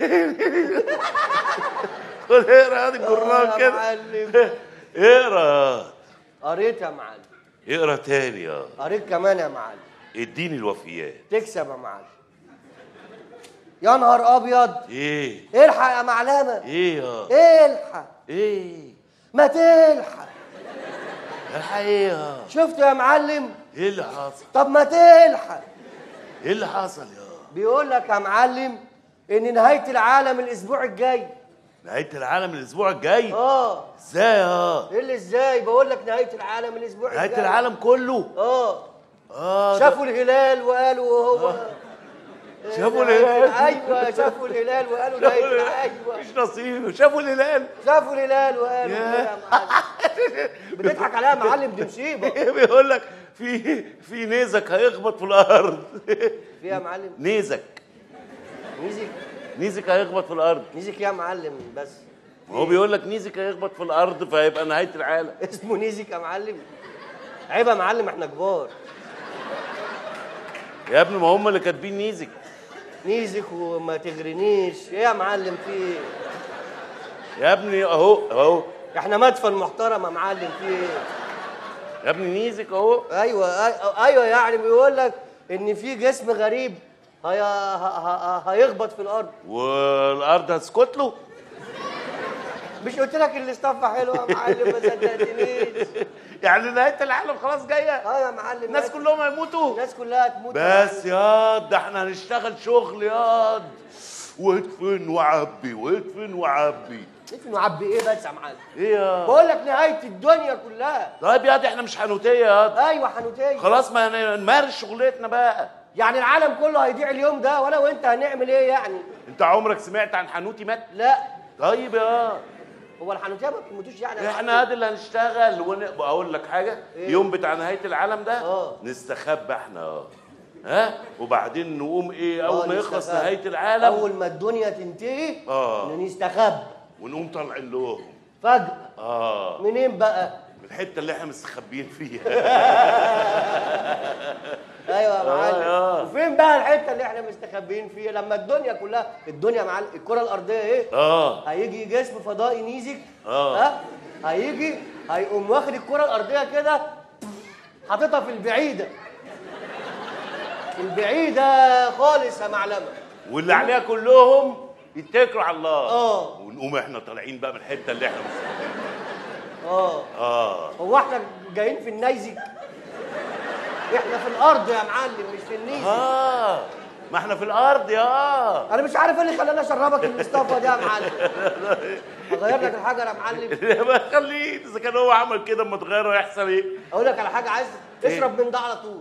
[SPEAKER 8] خد اقرا هذه الجرنان كده.
[SPEAKER 4] معلم
[SPEAKER 8] اقرا.
[SPEAKER 4] قريت يا معلم.
[SPEAKER 8] اقرا تاني
[SPEAKER 4] قريت كمان يا معلم.
[SPEAKER 8] اديني الوفيات.
[SPEAKER 4] تكسب يا معلم. يا نهار ابيض.
[SPEAKER 8] ايه
[SPEAKER 4] الحق يا معلمه.
[SPEAKER 8] ايه
[SPEAKER 4] الحق.
[SPEAKER 8] ايه
[SPEAKER 4] ما تلحق.
[SPEAKER 8] الحق ايه
[SPEAKER 4] شفت يا معلم؟
[SPEAKER 8] ايه اللي حصل؟
[SPEAKER 4] طب ما تلحق.
[SPEAKER 8] ايه اللي حصل
[SPEAKER 4] بيقول لك يا معلم ان نهايه العالم الاسبوع الجاي.
[SPEAKER 8] نهايه العالم الاسبوع الجاي؟
[SPEAKER 4] ازاي
[SPEAKER 8] ايه
[SPEAKER 4] اللي ازاي؟ بقول لك نهايه العالم الاسبوع الجاي.
[SPEAKER 8] نهايه العالم كله؟
[SPEAKER 4] شافوا الهلال وقالوا هو
[SPEAKER 8] شافوا الهلال.
[SPEAKER 4] ايوه شافوا الهلال وقالوا نهايه. ايوه
[SPEAKER 8] مش نصيب. شافوا الهلال
[SPEAKER 4] وقالوا يا معلم. بتضحك عليها يا معلم؟ دي مصيبه.
[SPEAKER 8] بيقول لك في نيزك هيخبط في الارض.
[SPEAKER 4] في يا معلم؟
[SPEAKER 8] نيزك هيخبط في الارض.
[SPEAKER 4] نيزك يا معلم بس.
[SPEAKER 8] هو بيقول لك نيزك هيخبط في الارض فهيبقى نهايه العالم.
[SPEAKER 4] اسمه نيزك يا معلم؟ عيب يا معلم احنا كبار
[SPEAKER 8] يا ابني، ما هم اللي كاتبين
[SPEAKER 4] نيزك وما تغرنيش. ايه يا معلم في ايه؟
[SPEAKER 8] يا ابني اهو
[SPEAKER 4] احنا مدفن محترم يا معلم. في ايه
[SPEAKER 8] يا ابني؟ نيزك اهو.
[SPEAKER 4] ايوه يعني بيقول لك ان في جسم غريب هيخبط في الارض
[SPEAKER 8] والارض هتسكت له.
[SPEAKER 4] مش قلت لك الاصطفى حلوه يا معلم؟ ما صدقتنيش.
[SPEAKER 8] يعني نهايه العالم خلاص جايه؟
[SPEAKER 4] يا معلم
[SPEAKER 8] الناس كلهم هيموتوا.
[SPEAKER 4] الناس كلها هتموت
[SPEAKER 8] بس ياض ده احنا هنشتغل شغل ياض. وادفن وعبي وادفن وعبي.
[SPEAKER 4] ادفن وعبي ايه بس يا معلم؟
[SPEAKER 8] ايه
[SPEAKER 4] بقول لك نهايه الدنيا كلها.
[SPEAKER 8] طيب ياض احنا مش حنوتيه ياض.
[SPEAKER 4] ايوه حنوتيه.
[SPEAKER 8] خلاص ما نمارس شغلتنا بقى.
[SPEAKER 4] يعني العالم كله هيضيع اليوم ده وانا وانت هنعمل ايه يعني؟
[SPEAKER 8] انت عمرك سمعت عن حنوتي مات؟
[SPEAKER 4] لا.
[SPEAKER 8] طيب
[SPEAKER 4] هو الحنوتيه ما بتموتوش يعني؟
[SPEAKER 8] احنا ادي اللي هنشتغل اقول لك حاجه. يوم بتاع نهايه العالم ده نستخبى احنا وبعدين نقوم اول ما يخلص نهايه العالم،
[SPEAKER 4] اول ما الدنيا تنتهي نستخبى
[SPEAKER 8] ونقوم طالعين لهم
[SPEAKER 4] فجاه. منين بقى؟
[SPEAKER 8] من الحته اللي احنا مستخبيين فيها.
[SPEAKER 4] ايوه يا معلم. وفين بقى الحته اللي احنا مستخبيين فيها لما الدنيا كلها يا معلم الكره الارضيه ايه؟ هيجي جسم فضائي نيزك هيجي هيقوم واخد الكره الارضيه كده حاططها في البعيده خالص يا معلمه،
[SPEAKER 8] واللي عليها كلهم يتكلوا على الله. ونقوم احنا طالعين بقى من الحته اللي احنا مستخبيين.
[SPEAKER 4] هو احنا جايين في النيزك؟ احنا في الارض يا معلم مش في النيزك.
[SPEAKER 8] ما احنا في الارض
[SPEAKER 4] انا مش عارف ايه اللي خلاني اشربك المصطفى ده يا معلم. اغير لك الحجر يا معلم؟
[SPEAKER 8] ما خليه، اذا كان هو عمل كده اما تغيره يحصل ايه؟
[SPEAKER 4] اقول لك على حاجه، عايز اشرب من ده على طول.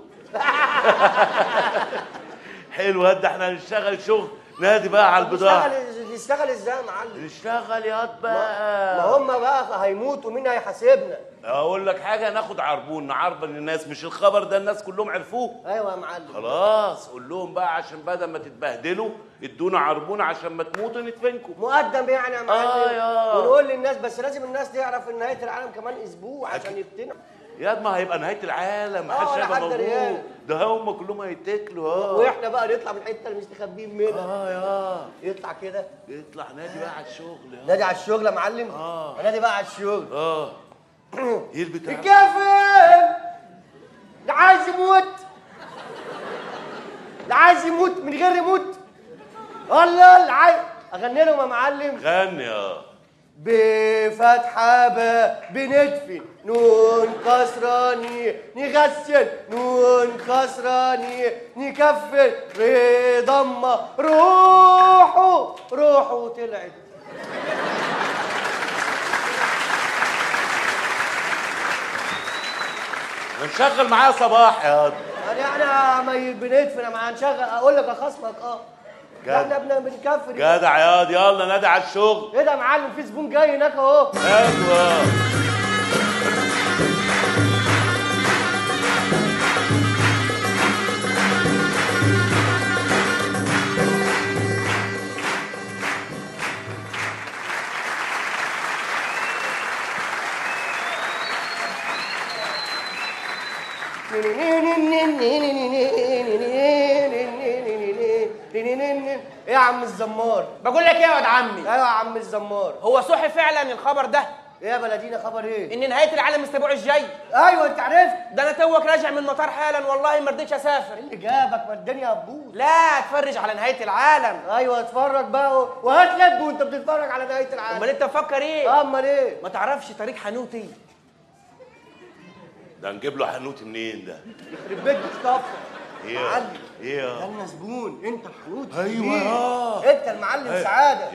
[SPEAKER 8] حلو ده احنا هنشتغل شغل نادي بقى على البضاعه.
[SPEAKER 4] نشتغل ازاي يا معلم؟
[SPEAKER 8] نشتغل ياض بقى.
[SPEAKER 4] ما هم بقى هيموتوا مين هيحاسبنا؟
[SPEAKER 8] اقول لك حاجه، ناخد عربون نعربن الناس. مش الخبر ده الناس كلهم عرفوه؟
[SPEAKER 4] ايوه يا معلم.
[SPEAKER 8] خلاص قول لهم بقى عشان بدل ما تتبهدلوا ادونا عربون عشان ما تموتوا ندفنكم.
[SPEAKER 4] مقدم يعني يا معلم. ونقول للناس، بس لازم الناس تعرف ان نهايه العالم كمان اسبوع عشان يفتنوا.
[SPEAKER 8] يا ما هيبقى نهايه العالم، محدش
[SPEAKER 4] ولا
[SPEAKER 8] هيبقى
[SPEAKER 4] حد
[SPEAKER 8] موجود.
[SPEAKER 4] ريال.
[SPEAKER 8] ده هم كلهم هيتاكلوا.
[SPEAKER 4] واحنا بقى نطلع من الحته اللي مستخبيين منها.
[SPEAKER 8] يا
[SPEAKER 4] يطلع كده،
[SPEAKER 8] يطلع نادي بقى على الشغل.
[SPEAKER 4] نادي على الشغل يا معلم. نادي بقى على الشغل.
[SPEAKER 8] ايه البتاع؟
[SPEAKER 4] الكافر ده عايز يموت، ده عايز يموت من غير يموت. الله اللي عايز اغني لهم يا معلم.
[SPEAKER 8] غني.
[SPEAKER 4] بفتحة بندفن نون كسراني، نغسل نون كسراني، نكفل ضمة روحه طلعت.
[SPEAKER 8] نشغل معايا صباح يا واد.
[SPEAKER 4] يعني احنا ما بندفن ما هنشغل اقول لك اخصمك. احنا بنكفر.
[SPEAKER 8] جدع يا واد، يلا نادي على الشغل.
[SPEAKER 4] ايه ده يا معلم؟ في زبون جاي هناك اهو.
[SPEAKER 8] ايوه.
[SPEAKER 4] ايه يا عم الزمار؟
[SPEAKER 6] بقول لك ايه يا واد عمي؟
[SPEAKER 4] ايوه يا عم الزمار.
[SPEAKER 6] هو صحي فعلا الخبر ده
[SPEAKER 4] ايه يا بلدينا؟ خبر ايه؟
[SPEAKER 6] ان نهايه العالم الاسبوع الجاي.
[SPEAKER 4] ايوه انت عرفت؟
[SPEAKER 6] ده انا توك راجع من المطار حالا والله ما رضيتش اسافر.
[SPEAKER 4] اللي جابك؟ ما الدنيا هتبوظ.
[SPEAKER 6] لا اتفرج على نهايه العالم.
[SPEAKER 4] ايوه اتفرج بقى وهات لك وانت بتتفرج على نهايه العالم.
[SPEAKER 6] امال انت مفكر ايه؟
[SPEAKER 4] امال ايه؟
[SPEAKER 6] ما تعرفش طريق حنوتي؟
[SPEAKER 8] ده نجيب له حنوتي منين ده؟
[SPEAKER 4] يخرب بيت مصطفى. معلم.
[SPEAKER 8] ايه
[SPEAKER 4] ده لنا زبون، انت الحنوتي.
[SPEAKER 8] ايوه
[SPEAKER 4] انت المعلم سعاده.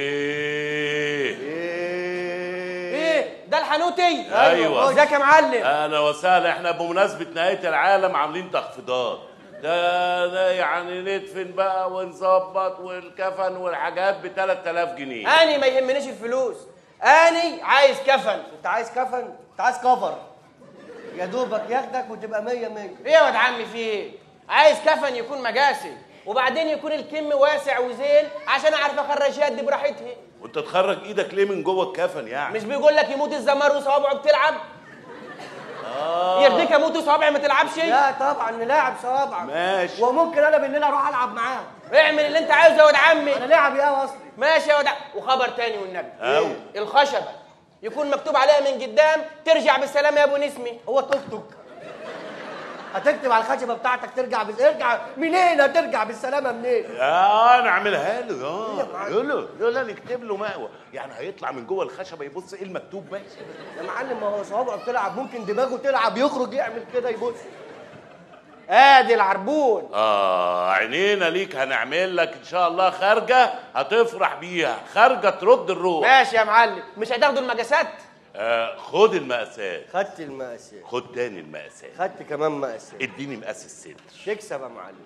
[SPEAKER 6] ايه ده الحنوتي؟
[SPEAKER 8] ايوه.
[SPEAKER 6] ازيك يا معلم؟
[SPEAKER 8] اهلا وسهلا. احنا بمناسبه نهايه العالم عاملين تخفيضات. ده يعني ندفن بقى ونظبط والكفن والحاجات ب 3000 جنيه.
[SPEAKER 6] اني ما يهمنيش الفلوس، اني عايز كفن.
[SPEAKER 4] انت عايز كفن؟ انت عايز كفر يا دوبك ياخدك وتبقى 100 100.
[SPEAKER 6] ايه يا واد عمي في ايه؟ عايز كفن يكون مجاسي وبعدين يكون الكم واسع وزين عشان اعرف اخرج يدي براحتها.
[SPEAKER 8] وانت تخرج ايدك ليه من جوه الكفن يعني؟
[SPEAKER 6] مش بيقول لك يموت الزمار وصوابعه بتلعب؟ يرضيك اموت وصوابعي ما تلعبش؟
[SPEAKER 4] لا طبعا نلاعب صوابعك.
[SPEAKER 8] ماشي.
[SPEAKER 4] وممكن انا بالليل اروح العب معاه.
[SPEAKER 6] اعمل اللي انت عايزه يا واد عمي.
[SPEAKER 4] انا لاعب يا اصلي.
[SPEAKER 6] ماشي يا واد. وخبر تاني والنبي. الخشبه يكون مكتوب عليها من قدام ترجع بالسلامه يا ابو نسمي.
[SPEAKER 4] هو توك توك هتكتب على الخشبه بتاعتك ارجع منين؟ هترجع بالسلامه منين؟
[SPEAKER 8] نعملها له. يلا نكتب له مقوى يعني هيطلع من جوه الخشبه يبص ايه المكتوب بس.
[SPEAKER 4] يا معلم ما هو صوابعه بتلعب، ممكن دماغه تلعب يخرج يعمل كده يبص.
[SPEAKER 6] ادي العربون.
[SPEAKER 8] عينينا ليك. هنعمل لك ان شاء الله خارجه هتفرح بيها، خارجه ترد الروح.
[SPEAKER 6] ماشي يا معلم. مش هتاخدوا المقاسات؟
[SPEAKER 8] خد المقاسات.
[SPEAKER 4] خدت المقاسات.
[SPEAKER 8] خد تاني المقاسات.
[SPEAKER 4] خدت كمان مقاسات.
[SPEAKER 8] اديني مقاس الصدر.
[SPEAKER 4] تكسب يا معلم.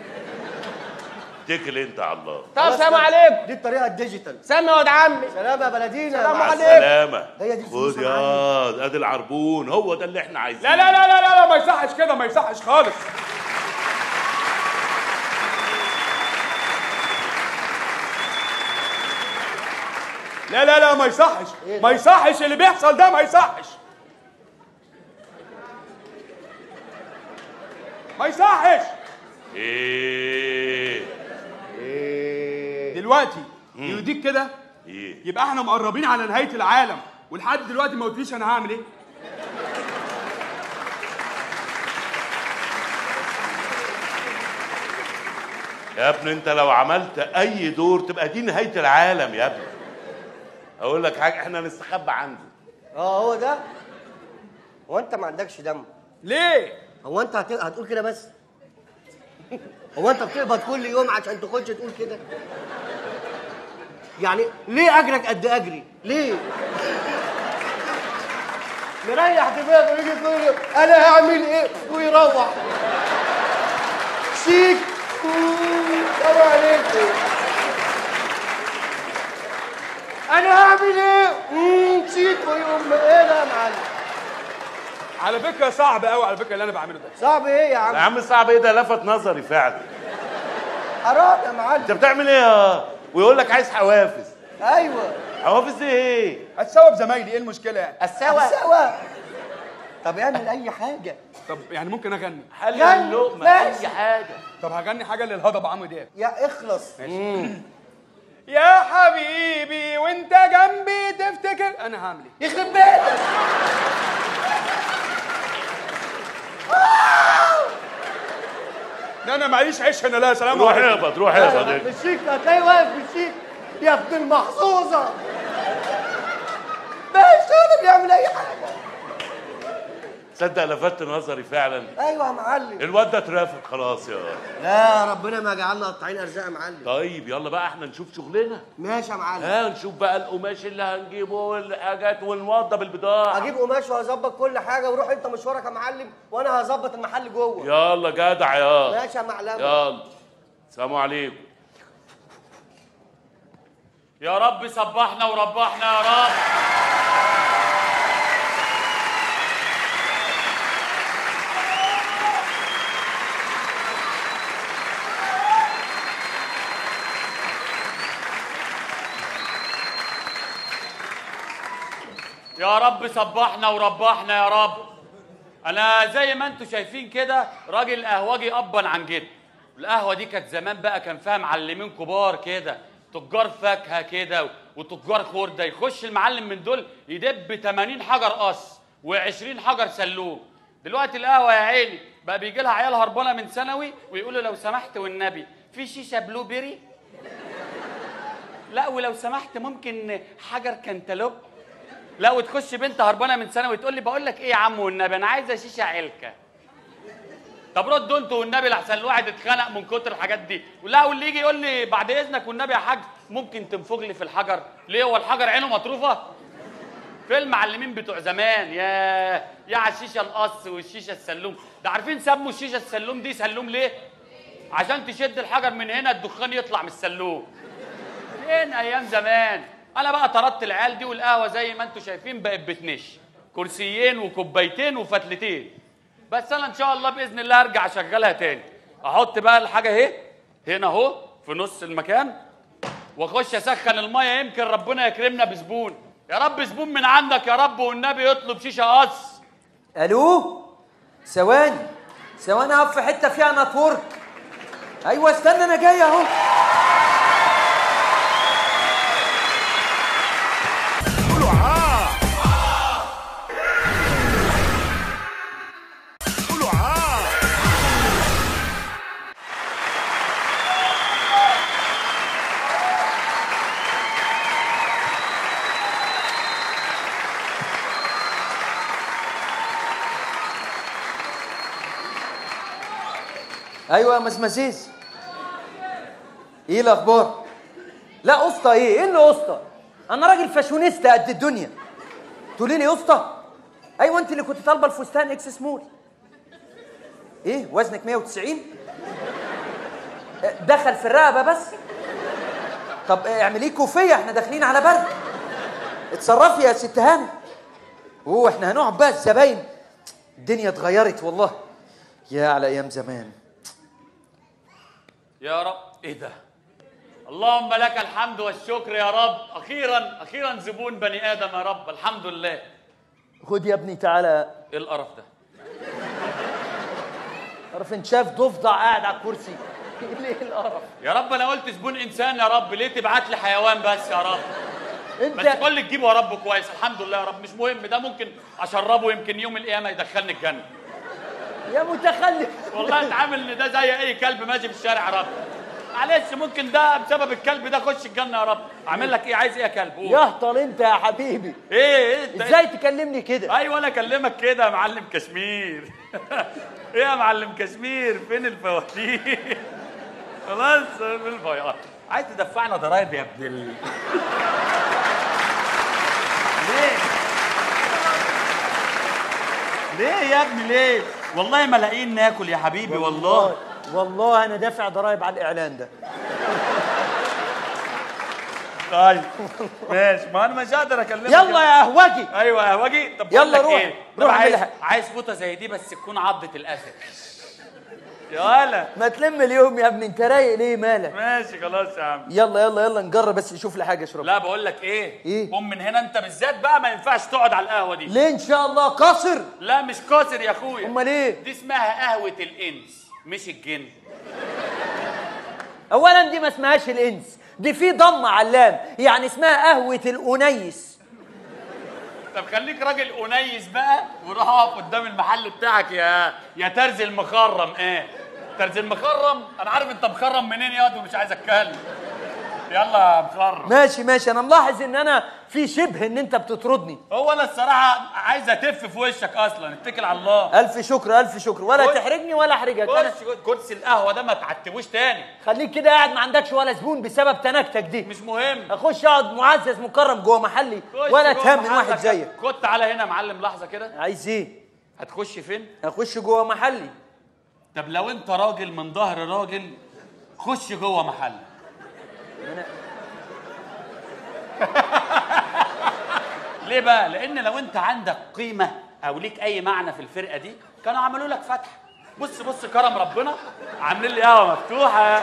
[SPEAKER 8] اتكل انت على الله.
[SPEAKER 6] طب سلام عليكم.
[SPEAKER 4] دي الطريقه الديجيتال.
[SPEAKER 6] سلام يا واد عمي.
[SPEAKER 4] سلام يا بلدينا.
[SPEAKER 6] سلام عليكم.
[SPEAKER 8] سلامة.
[SPEAKER 4] هي دي الفلوس
[SPEAKER 8] خد يا ادي العربون، هو ده اللي احنا عايزينه.
[SPEAKER 1] لا لا لا لا لا ما يصحش كده، ما يصحش خالص. لا لا لا ما يصحش، ما يصحش اللي بيحصل ده، ما يصحش، ما يصحش.
[SPEAKER 8] ايه
[SPEAKER 1] دلوقتي يوديك كده
[SPEAKER 8] ايه؟
[SPEAKER 1] يبقى احنا مقربين على نهاية العالم ولحد دلوقتي ما قلتليش انا هعمل ايه؟
[SPEAKER 8] يا ابني انت لو عملت اي دور تبقى دي نهاية العالم يا ابني. اقول لك حاجة، احنا نستخبى عنده.
[SPEAKER 4] هو ده. هو انت ما عندكش دم
[SPEAKER 1] ليه؟
[SPEAKER 4] هو انت هتقول كده بس؟ هو انت بتقبض كل يوم عشان تخش تقول كده؟ يعني ليه اجرك قد اجري؟ ليه؟ مريح دماغه ويجي يقول انا هعمل ايه ويروح شيك. سلام عليكم. انا هعمل ايه؟ شيك ويقوم ايه ده يا معلم؟
[SPEAKER 1] على فكرة صعب قوي على فكرة اللي انا بعمله ده.
[SPEAKER 4] صعب ايه يا عم؟
[SPEAKER 8] يا عم صعب ايه ده؟ لفت نظري فعلا.
[SPEAKER 4] حرام يا معلم.
[SPEAKER 8] انت بتعمل ايه ويقول لك عايز حوافز.
[SPEAKER 4] ايوه
[SPEAKER 8] حوافز دي ايه؟
[SPEAKER 1] اتسوى بزمايلي، ايه المشكلة يعني؟
[SPEAKER 4] السوا طب اعمل اي حاجه.
[SPEAKER 1] طب يعني ممكن اغني؟
[SPEAKER 8] حل اللقمه
[SPEAKER 4] ماشي.
[SPEAKER 8] اي حاجه.
[SPEAKER 1] طب هغني حاجه للهضبه عمرو دياب.
[SPEAKER 4] يا اخلص.
[SPEAKER 1] يا حبيبي وانت جنبي تفتكر انا هعمل ايه؟
[SPEAKER 4] يخرب بيتك.
[SPEAKER 1] ده انا معيش عيش هنا. لا سلام
[SPEAKER 8] روح
[SPEAKER 1] عليكم.
[SPEAKER 8] اهبط روح يا صديقي.
[SPEAKER 4] بالشيك هتلاقي واقف بالشيك يا ابن المحظوظه. ماشي ولا بيعمل اي حاجه.
[SPEAKER 8] تصدق لفت نظري فعلا.
[SPEAKER 4] ايوه يا معلم.
[SPEAKER 8] الواد ده اترافق خلاص يا.
[SPEAKER 4] لا ربنا ما جعلنا قطاعين ارزاق يا معلم.
[SPEAKER 8] طيب يلا بقى احنا نشوف شغلنا.
[SPEAKER 4] ماشي يا معلم.
[SPEAKER 8] نشوف بقى القماش اللي هنجيبه والحاجات ونوضب البضاعه.
[SPEAKER 4] هجيب قماش وهظبط كل حاجه وروح انت مشوارك يا معلم وانا هظبط المحل جوه.
[SPEAKER 8] يلا جدع يا.
[SPEAKER 4] ماشي يا معلم.
[SPEAKER 8] يلا السلام عليكم.
[SPEAKER 9] يا رب صبحنا وربحنا يا رب. يا رب صبحنا وربحنا يا رب. انا زي ما انتم شايفين كده راجل قهوجي ابا عن جد. القهوه دي كانت زمان بقى كان فيها معلمين كبار كده، تجار فاكهه كده وتجار خرده. يخش المعلم من دول يدب 80 حجر قص و20 حجر سلوم. دلوقتي القهوه يا عيني بقى بيجي لها عيال هربانه من ثانوي ويقولوا لو سمحت والنبي في شيشه بلو بيري؟ لا ولو سمحت ممكن حجر كنتالوب؟ لا وتخش بنت هربانه من ثانوي تقول لي بقول لك ايه يا عم والنبي انا عايزه شيشه علكه. طب ردوا انتوا والنبي لحسن الواحد اتخنق من كتر الحاجات دي. لا واللي يجي يقول لي بعد اذنك والنبي يا حاج ممكن تنفخ لي في الحجر؟ ليه هو الحجر عينه مطروفه؟ في المعلمين بتوع زمان يا على الشيشه القص والشيشه السلوم. ده عارفين سموا الشيشه السلوم دي سلوم ليه؟ عشان تشد الحجر من هنا الدخان يطلع من السلوم. فين ايام زمان؟ انا بقى طردت العيال دي والقهوه زي ما انتم شايفين بقت بتنش، كرسيين وكوبايتين وفتلتين. بس انا ان شاء الله باذن الله ارجع اشغلها تاني. احط بقى الحاجه اهي هنا اهو في نص المكان واخش اسخن الميه يمكن ربنا يكرمنا بزبون. يا رب زبون من عندك يا رب والنبي يطلب شيشه قص.
[SPEAKER 10] الو ثواني اقف في حته فيها نتورك. ايوه استنى انا جاي اهو. ايوه يا مسمسيس. ايه الاخبار؟ لا قسطه ايه اللي قسطه؟ انا راجل فاشونيستا قد الدنيا. تقولي لي قسطه؟ ايوه انت اللي كنت طالبه الفستان اكس سمول. ايه وزنك 190؟ دخل في الرقبه بس. طب اعمليه كوفيه احنا داخلين على برد. اتصرفي يا ست هانه. احنا هنقعد بقى الزباين. الدنيا اتغيرت والله. يا على ايام زمان.
[SPEAKER 9] يا رب ايه ده؟ اللهم لك الحمد والشكر يا رب. اخيرا زبون بني ادم يا رب الحمد لله.
[SPEAKER 10] خد يا ابني تعالى.
[SPEAKER 9] ايه القرف ده؟
[SPEAKER 10] عارف انت شايف ضفدع قاعد على الكرسي. ليه القرف؟
[SPEAKER 9] يا رب انا قلت زبون انسان يا رب، ليه تبعت لي حيوان بس يا رب؟
[SPEAKER 10] انت
[SPEAKER 9] بس قول لي تجيبه يا رب كويس. الحمد لله يا رب مش مهم ده ممكن اشربه يمكن يوم القيامه يدخلني الجنه.
[SPEAKER 10] يا متخلف.
[SPEAKER 9] والله اتعامل ان ده زي اي كلب ماشي في الشارع يا رب. معلش ممكن ده بسبب الكلب ده خش الجنه يا رب. اعمل لك ايه؟ عايز ايه يا كلب؟
[SPEAKER 10] يهطل انت يا حبيبي.
[SPEAKER 9] ايه انت
[SPEAKER 10] ازاي تكلمني كده؟
[SPEAKER 9] ايوه انا اكلمك كده يا معلم كشمير. ايه يا معلم كشمير فين الفواتير؟ خلاص فين الفواتير؟ عايز تدفعنا ضرايب يا ابن ليه يا ابني ليه؟ والله ما لاقيين ناكل يا حبيبي
[SPEAKER 10] والله انا دافع ضرايب على الاعلان ده.
[SPEAKER 9] طيب ماشي ما انا مش قادر اكلمك.
[SPEAKER 10] يلا يا قهوجي.
[SPEAKER 9] ايوه يا قهوجي. طب
[SPEAKER 10] يلا روح
[SPEAKER 9] ايه؟
[SPEAKER 10] روح
[SPEAKER 9] عايز
[SPEAKER 10] اعملها.
[SPEAKER 9] عايز فوطه زي دي بس تكون عضة الاسد. يا ولا
[SPEAKER 10] ما تلم اليوم يا ابني، انت رايق ليه مالك؟
[SPEAKER 9] ماشي خلاص يا عم.
[SPEAKER 10] يلا يلا يلا نجرب بس نشوف لي حاجه اشربها.
[SPEAKER 9] لا بقول لك ايه؟
[SPEAKER 10] ايه؟
[SPEAKER 9] قوم من هنا انت بالذات بقى، ما ينفعش تقعد على القهوه دي.
[SPEAKER 10] ليه ان شاء الله قاصر؟
[SPEAKER 9] لا مش قاصر يا اخويا.
[SPEAKER 10] امال ايه؟
[SPEAKER 9] دي اسمها قهوه الانس مش الجن.
[SPEAKER 10] اولا دي ما اسمهاش الانس، دي في ضم علام، يعني اسمها قهوه الانيس.
[SPEAKER 9] طب خليك راجل انيس بقى وروح اقف قدام المحل بتاعك يا ترزي المخرم. ايه ترزي المخرم؟ انا عارف انت مخرم منين يا واد ومش عايز اتكلم. يلا يا مخرم.
[SPEAKER 10] ماشي ماشي، انا ملاحظ ان انا في شبه ان انت بتطردني.
[SPEAKER 9] هو انا الصراحه عايز اتف في وشك اصلا. اتكل على الله.
[SPEAKER 10] الف شكر الف شكر، ولا تحرجني ولا احرجك. انا
[SPEAKER 9] كرسي القهوه ده ما تعتبوش تاني.
[SPEAKER 10] خليك كده قاعد ما عندكش ولا زبون بسبب تناكتك دي.
[SPEAKER 9] مش مهم.
[SPEAKER 10] اخش اقعد معزز مكرم جوه محلي ولا تهم واحد زيك.
[SPEAKER 9] خد تعالى هنا يا معلم لحظه كده.
[SPEAKER 10] عايز ايه؟
[SPEAKER 9] هتخش فين؟
[SPEAKER 10] اخش جوه محلي.
[SPEAKER 9] طب لو انت راجل من ظهر راجل خش جوه محل. ليه بقى؟ لان لو انت عندك قيمه او ليك اي معنى في الفرقه دي كانوا عملوا لك فتح. بص بص كرم ربنا، عاملين لي قهوه مفتوحه.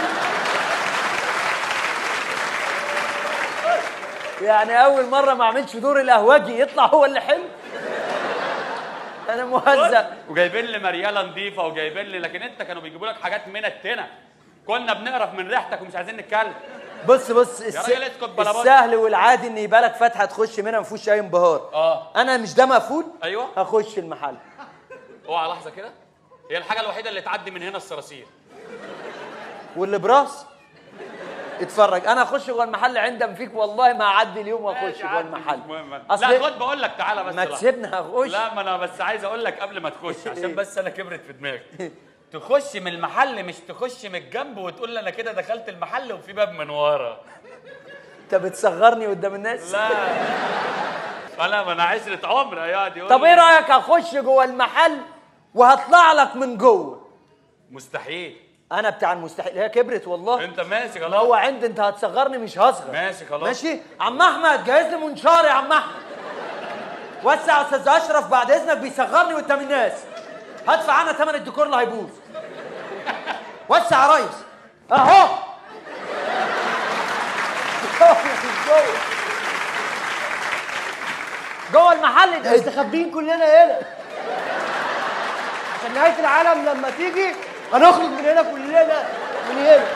[SPEAKER 10] يعني اول مره ما اعملش دور القهوجي يطلع هو اللي حلو. انا مهزأ.
[SPEAKER 9] وجايبين لي مرياله نظيفه وجايبين لي، لكن انت كانوا بيجيبوا لك حاجات من التنه. كنا بنقرف من ريحتك ومش عايزين نتكلم.
[SPEAKER 10] بص بص السهل والعادي ان يبقى لك فتحه تخش منها ما فيهوش اي انبهار. انا مش ده مقفول.
[SPEAKER 9] ايوه
[SPEAKER 10] هخش المحل.
[SPEAKER 9] اوعى لحظه كده، هي الحاجه الوحيده اللي تعدي من هنا الصراصير
[SPEAKER 10] واللي براس. اتفرج انا اخش جوه المحل عندما فيك والله ما اعدي اليوم واخش جوه المحل.
[SPEAKER 9] لا خد بقول لك تعالى بس.
[SPEAKER 10] ما تسيبني هخش.
[SPEAKER 9] لا ما انا بس عايز اقول لك قبل ما تخش عشان بس انا كبرت في دماغي. تخش من المحل مش تخش من الجنب وتقول لي انا كده دخلت المحل وفي باب من ورا.
[SPEAKER 10] انت بتصغرني قدام الناس؟
[SPEAKER 9] لا ما انا عشرة عمر يا دي.
[SPEAKER 10] طب ايه رايك اخش جوه المحل وهطلع لك من جوه؟
[SPEAKER 9] مستحيل.
[SPEAKER 10] انا بتاع المستحيل. هي كبرت والله.
[SPEAKER 9] انت ماشي خلاص.
[SPEAKER 10] هو عندي انت هتصغرني مش هصغر.
[SPEAKER 9] ماشي خلاص.
[SPEAKER 10] ماشي عم احمد جهز لي منشار يا عم احمد. وسع يا استاذ اشرف بعد اذنك بيصغرني قدام الناس. هدفع انا ثمن الديكور اللي هيبوظ. وسع يا ريس اهو. جوه المحل ده
[SPEAKER 4] مستخبين كلنا هنا عشان نهايه العالم لما تيجي هنخرج من هنا كلنا من هنا.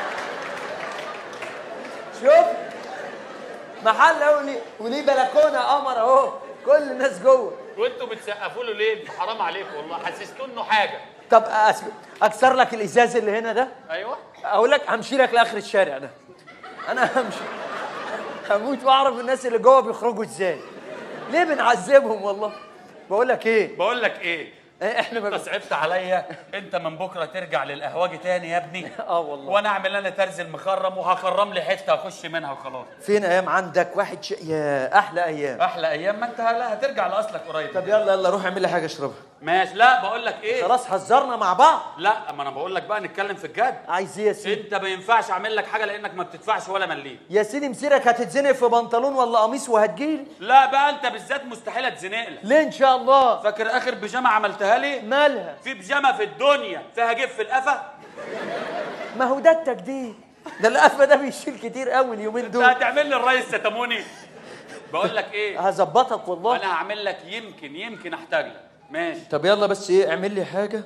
[SPEAKER 10] شوف محل اهو وليه بلكونه قمر اهو، كل الناس جوه.
[SPEAKER 9] وانتوا بتسقفوا له ليه؟ حرام عليكم والله، حسستوا انه حاجه.
[SPEAKER 10] طب اكسر لك الازاز اللي هنا ده.
[SPEAKER 9] ايوه
[SPEAKER 10] اقول لك همشي لك لاخر الشارع ده. انا همشي هموت واعرف الناس اللي جوه بيخرجوا ازاي. ليه بنعذبهم والله. بقول لك ايه احنا
[SPEAKER 9] انت صعبت عليا. انت من بكره ترجع للقهوجي تاني يا ابني.
[SPEAKER 10] والله.
[SPEAKER 9] وانا اعمل انا ترزي المخرم وهخرم لي حته اخش منها وخلاص.
[SPEAKER 10] فين ايام عندك واحد يا احلى ايام.
[SPEAKER 9] احلى ايام. ما انت لا هترجع لاصلك قريب.
[SPEAKER 10] طب يلا يلا روح اعمل لي حاجه اشربها.
[SPEAKER 9] ماشي. لا بقول لك ايه،
[SPEAKER 10] خلاص هزرنا مع بعض.
[SPEAKER 9] لا ما انا بقول لك بقى نتكلم في الجد.
[SPEAKER 10] عايز ايه يا سيدي؟
[SPEAKER 9] انت ما ينفعش اعمل لك حاجه لانك ما بتدفعش ولا مليم.
[SPEAKER 10] يا سيدي مسيرك هتتزنق في بنطلون ولا قميص وهتجيلي.
[SPEAKER 9] لا بقى انت بالذات مستحيل اتزنق لك.
[SPEAKER 10] ليه ان شاء الله؟
[SPEAKER 9] فاكر اخر بيجامه عملتها لي؟
[SPEAKER 10] مالها؟
[SPEAKER 9] في بيجامه في الدنيا فيها جيب في القفا.
[SPEAKER 10] ما هو ده التجديد. ده القفا ده بيشيل كتير قوي اليومين دول.
[SPEAKER 9] انت هتعمل لي الريس ستاموني. بقول لك ايه،
[SPEAKER 10] هظبطك والله.
[SPEAKER 9] انا هعمل لك يمكن احتاج لك. ماشي.
[SPEAKER 10] طب يلا بس ايه اعمل لي حاجه.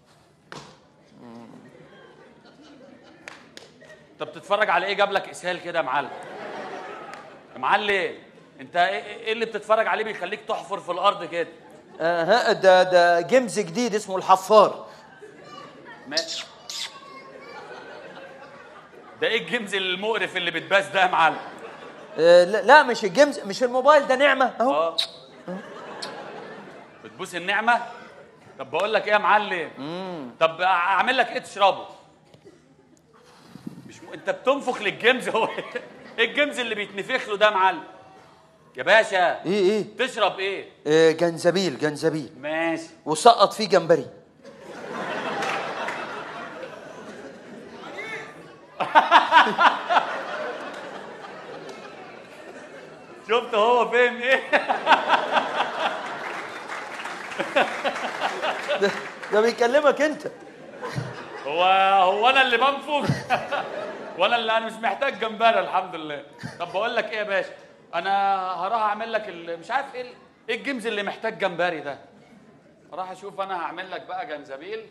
[SPEAKER 9] طب بتتفرج على ايه جاب لك اسهال كده يا معلم؟ يا معلم انت ايه اللي بتتفرج عليه بيخليك تحفر في الارض كده؟
[SPEAKER 10] ده جيمز جديد اسمه الحفار.
[SPEAKER 9] ماشي. ده ايه الجيمز المقرف اللي بتباس ده يا معلم؟
[SPEAKER 10] لا مش الجيمز، مش الموبايل ده نعمه اهو.
[SPEAKER 9] بتبوس النعمه. طب بقول لك ايه يا معلم، طب اعمل لك ايه تشربه؟ انت بتنفخ للجيمز. هو ايه الجيمز اللي بيتنفخ له ده يا معلم؟ يا باشا
[SPEAKER 10] ايه
[SPEAKER 9] تشرب ايه؟
[SPEAKER 10] جنزبيل.
[SPEAKER 9] ماشي.
[SPEAKER 10] وسقط فيه جمبري.
[SPEAKER 9] شفت هو فاهم ايه؟
[SPEAKER 10] ده بيكلمك انت.
[SPEAKER 9] هو انا اللي بنفخ وانا اللي انا مش محتاج جمبري الحمد لله. طب بقول لك ايه يا باشا، انا هروح اعمل لك مش عارف ايه الجيمز اللي محتاج جمبري ده. راح اشوف انا هعمل لك بقى جنزبيل.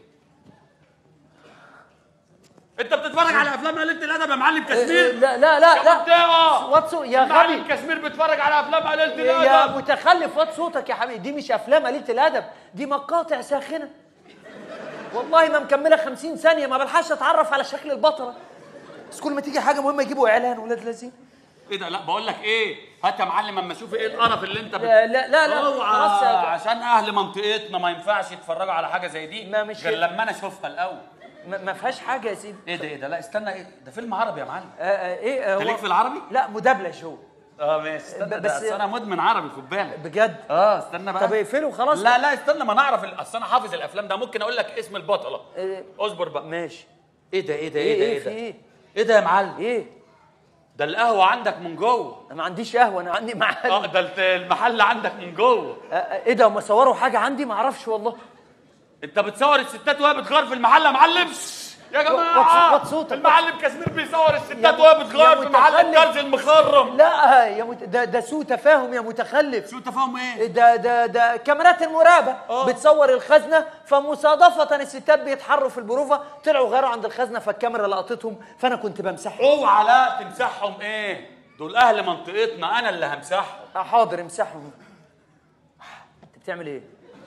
[SPEAKER 9] انت بتتفرج على افلام قليله الادب يا معلم كشمير؟
[SPEAKER 10] لا واتسو يا غبي.
[SPEAKER 9] معلم كشمير بيتفرج على افلام قليله الادب
[SPEAKER 10] يا متخلف، وات صوتك يا حبيبي. دي مش افلام قليله الادب، دي مقاطع ساخنه والله ما مكمله 50 ثانيه، ما بلحقش اتعرف على شكل البطله. بس كل ما تيجي حاجه مهمه يجيبوا اعلان ولاد لذين.
[SPEAKER 9] ايه ده؟ لا بقول لك ايه، هات يا معلم اما اشوف ايه القرف اللي انت
[SPEAKER 10] لا
[SPEAKER 9] خلاص عشان اهل منطقتنا ما ينفعش يتفرجوا على حاجه زي دي غير لما انا اشوفها الاول.
[SPEAKER 10] ما فيهاش حاجه يا سيدي.
[SPEAKER 9] ايه ده لا استنى، ايه ده؟ فيلم عربي يا معلم.
[SPEAKER 10] ايه
[SPEAKER 9] انت ليك في العربي؟
[SPEAKER 10] لا مدبلج هو.
[SPEAKER 9] ماشي استنى، بس انا مدمن عربي خد بالك.
[SPEAKER 10] بجد؟
[SPEAKER 9] استنى بقى.
[SPEAKER 10] طب اقفله خلاص.
[SPEAKER 9] لا استنى ما نعرف اصل انا حافظ الافلام ده، ممكن اقول لك اسم البطله. اصبر بقى.
[SPEAKER 10] ماشي.
[SPEAKER 9] ايه ده
[SPEAKER 10] ايه
[SPEAKER 9] ده يا معلم؟
[SPEAKER 10] ايه
[SPEAKER 9] ده القهوه عندك من جوه.
[SPEAKER 10] انا ما عنديش قهوه، انا عندي محل.
[SPEAKER 9] ده المحل عندك من جوه.
[SPEAKER 10] ايه ده؟ هم صوروا حاجه عندي ما اعرفش والله.
[SPEAKER 9] انت بتصور الستات وهي بتغار في المحل يا معلم؟ يا جماعه
[SPEAKER 10] وات صوتك؟
[SPEAKER 9] المعلم كشمير بيصور الستات وهي بتغار في محل الكرز المخرم.
[SPEAKER 10] لا ده سوء تفاهم يا متخلف.
[SPEAKER 9] سوء تفاهم ايه؟
[SPEAKER 10] ده كاميرات المراقبه بتصور الخزنه، فمصادفه الستات بيتحروا في البروفه طلعوا غاروا عند الخزنه فالكاميرا لقطتهم، فانا كنت بمسحهم.
[SPEAKER 9] اوعى لا تمسحهم، ايه دول اهل منطقتنا، انا اللي همسحهم.
[SPEAKER 10] حاضر امسحهم. انت بتعمل ايه؟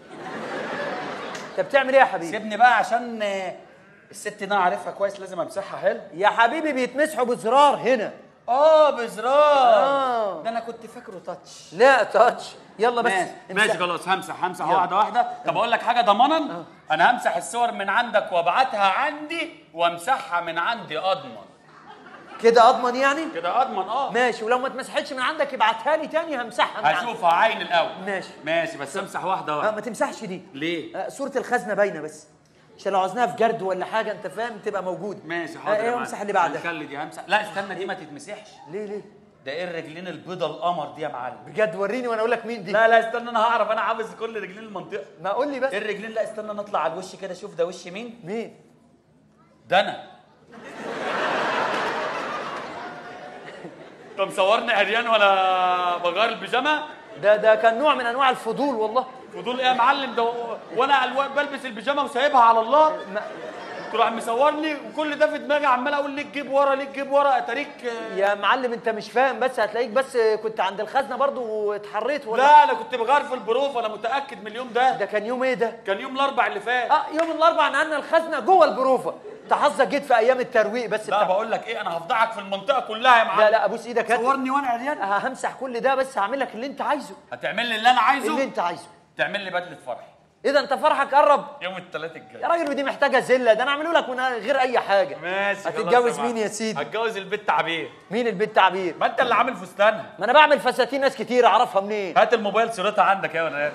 [SPEAKER 10] انت بتعمل ايه يا حبيبي؟
[SPEAKER 9] سيبني بقى عشان الست دي انا عارفها كويس، لازم امسحها. حلو
[SPEAKER 10] يا حبيبي، بيتمسحوا بزرار هنا.
[SPEAKER 9] بزرار. ده انا كنت فاكره تاتش.
[SPEAKER 10] لا تاتش. يلا بس
[SPEAKER 9] ماشي خلاص، همسح واحده واحده. طب اقول لك حاجه ضمانا، انا همسح الصور من عندك وابعتها عندي وامسحها من عندي، اضمن.
[SPEAKER 10] كده اضمن يعني؟
[SPEAKER 9] كده اضمن.
[SPEAKER 10] ماشي، ولو ما اتمسحتش من عندك ابعتها لي تاني همسحها من عندك.
[SPEAKER 9] هشوفها عين الاول.
[SPEAKER 10] ماشي
[SPEAKER 9] بس امسح واحده واحده.
[SPEAKER 10] ما تمسحش دي.
[SPEAKER 9] ليه؟
[SPEAKER 10] صوره الخزنه باينه بس، عشان لو عاوزناها في جرد ولا حاجه انت فاهم تبقى موجوده.
[SPEAKER 9] ماشي حاضر.
[SPEAKER 10] امسح اللي بعدها.
[SPEAKER 9] خلي دي همسح. لا استنى، دي ما تتمسحش.
[SPEAKER 10] ليه؟
[SPEAKER 9] ده ايه الرجلين البيضه القمر دي يا معلم؟
[SPEAKER 10] بجد؟ وريني وانا اقول لك مين دي.
[SPEAKER 9] لا استنى، انا هعرف، انا حافظ كل رجلين المنطقه.
[SPEAKER 10] ما قول لي بس
[SPEAKER 9] ايه الرجلين. لا استنى نطلع على الوش كده، شوف ده وش مين؟
[SPEAKER 10] ده
[SPEAKER 9] انا. انت مصورني عريان ولا بغير البيجامه؟
[SPEAKER 10] ده كان نوع من انواع الفضول والله.
[SPEAKER 9] فضول ايه يا معلم ده؟ وانا بلبس البيجامه وسايبها على الله. تروح مصورني وكل ده في دماغي، عمال اقول ليه تجيب ورا ليه تجيب ورا اتاريك.
[SPEAKER 10] يا معلم انت مش فاهم، بس هتلاقيك بس كنت عند الخزنه برضو واتحريت ولا؟
[SPEAKER 9] لا انا كنت بغير في البروف، انا متاكد من اليوم ده.
[SPEAKER 10] ده كان يوم ايه ده؟
[SPEAKER 9] كان يوم الاربع اللي فات.
[SPEAKER 10] يوم الاربع نقلنا الخزنه جوه البروفه. انت حظك جيت في ايام الترويق بس.
[SPEAKER 9] لا بقول لك ايه، انا هفضحك في المنطقه كلها يا معلم.
[SPEAKER 10] لا ابوس ايدك.
[SPEAKER 9] صورني وانا عريان.
[SPEAKER 10] همسح كل ده، بس هعمل لك اللي انت عايزه.
[SPEAKER 9] هتعمل لي اللي انا عايزه؟
[SPEAKER 10] اللي انت عايزه.
[SPEAKER 9] تعمل لي بدله فرح.
[SPEAKER 10] ايه ده؟ انت فرحك قرب
[SPEAKER 9] يوم الثلاث الجاي
[SPEAKER 10] يا راجل، ودي محتاجه زله، ده انا اعمله لك من غير اي حاجه.
[SPEAKER 9] ماشي.
[SPEAKER 10] هتتجوز مين يا سيدي؟
[SPEAKER 9] هتجوز البت عبير.
[SPEAKER 10] مين البت عبير؟
[SPEAKER 9] ما انت اللي عامل فستانها.
[SPEAKER 10] ما انا بعمل فساتين ناس كتير، اعرفها منين؟
[SPEAKER 9] هات الموبايل صورتها عندك يا ولاد.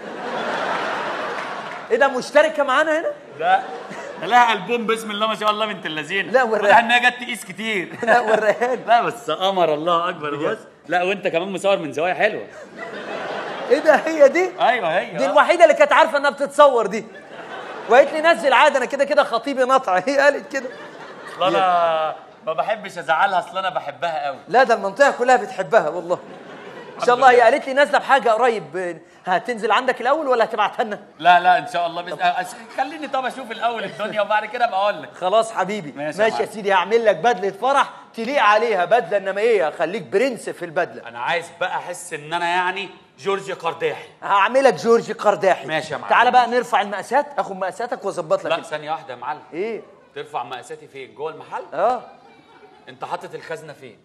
[SPEAKER 10] ايه ده؟ مشتركه معانا هنا؟
[SPEAKER 9] لا لها البوم بسم الله ما شاء الله بنت اللذينه.
[SPEAKER 10] لا وريها.
[SPEAKER 9] انها جت تقيس كتير.
[SPEAKER 10] لا وريها.
[SPEAKER 9] لا بس قمر الله اكبر. بص لا وانت كمان مصور من زوايا حلوه.
[SPEAKER 10] ايه ده؟ هي دي؟
[SPEAKER 9] ايوه هي
[SPEAKER 10] دي الوحيده اللي كانت عارفه انها بتتصور دي، وقالت لي نزل عادي، انا كده خطيبي نطع. هي قالت كده.
[SPEAKER 9] اصل انا ما بحبش ازعلها، اصل انا بحبها قوي.
[SPEAKER 10] لا ده المنطقه كلها بتحبها والله. ان شاء الله. هي قالت لي نازله بحاجه قريب، هتنزل عندك الاول ولا هتبعتها لنا؟
[SPEAKER 9] لا ان شاء الله خليني طب اشوف الاول الدنيا وبعد كده ابقى اقول لك.
[SPEAKER 10] خلاص حبيبي.
[SPEAKER 9] ماشي
[SPEAKER 10] يا سيدي، هعمل لك بدله فرح تليق عليها، بدله انما ايه، خليك برنس في البدله.
[SPEAKER 9] انا عايز بقى احس ان انا يعني جورج قرداحي.
[SPEAKER 10] هعملك جورج قرداحي.
[SPEAKER 9] ماشي يا معلم.
[SPEAKER 10] تعالى بقى نرفع المقاسات، اخد مقاساتك واظبط لك.
[SPEAKER 9] لا ثانيه واحده يا معلم.
[SPEAKER 10] ايه؟
[SPEAKER 9] ترفع مقاساتي فين؟ جوه المحل؟ انت حاطط الخزنه فين؟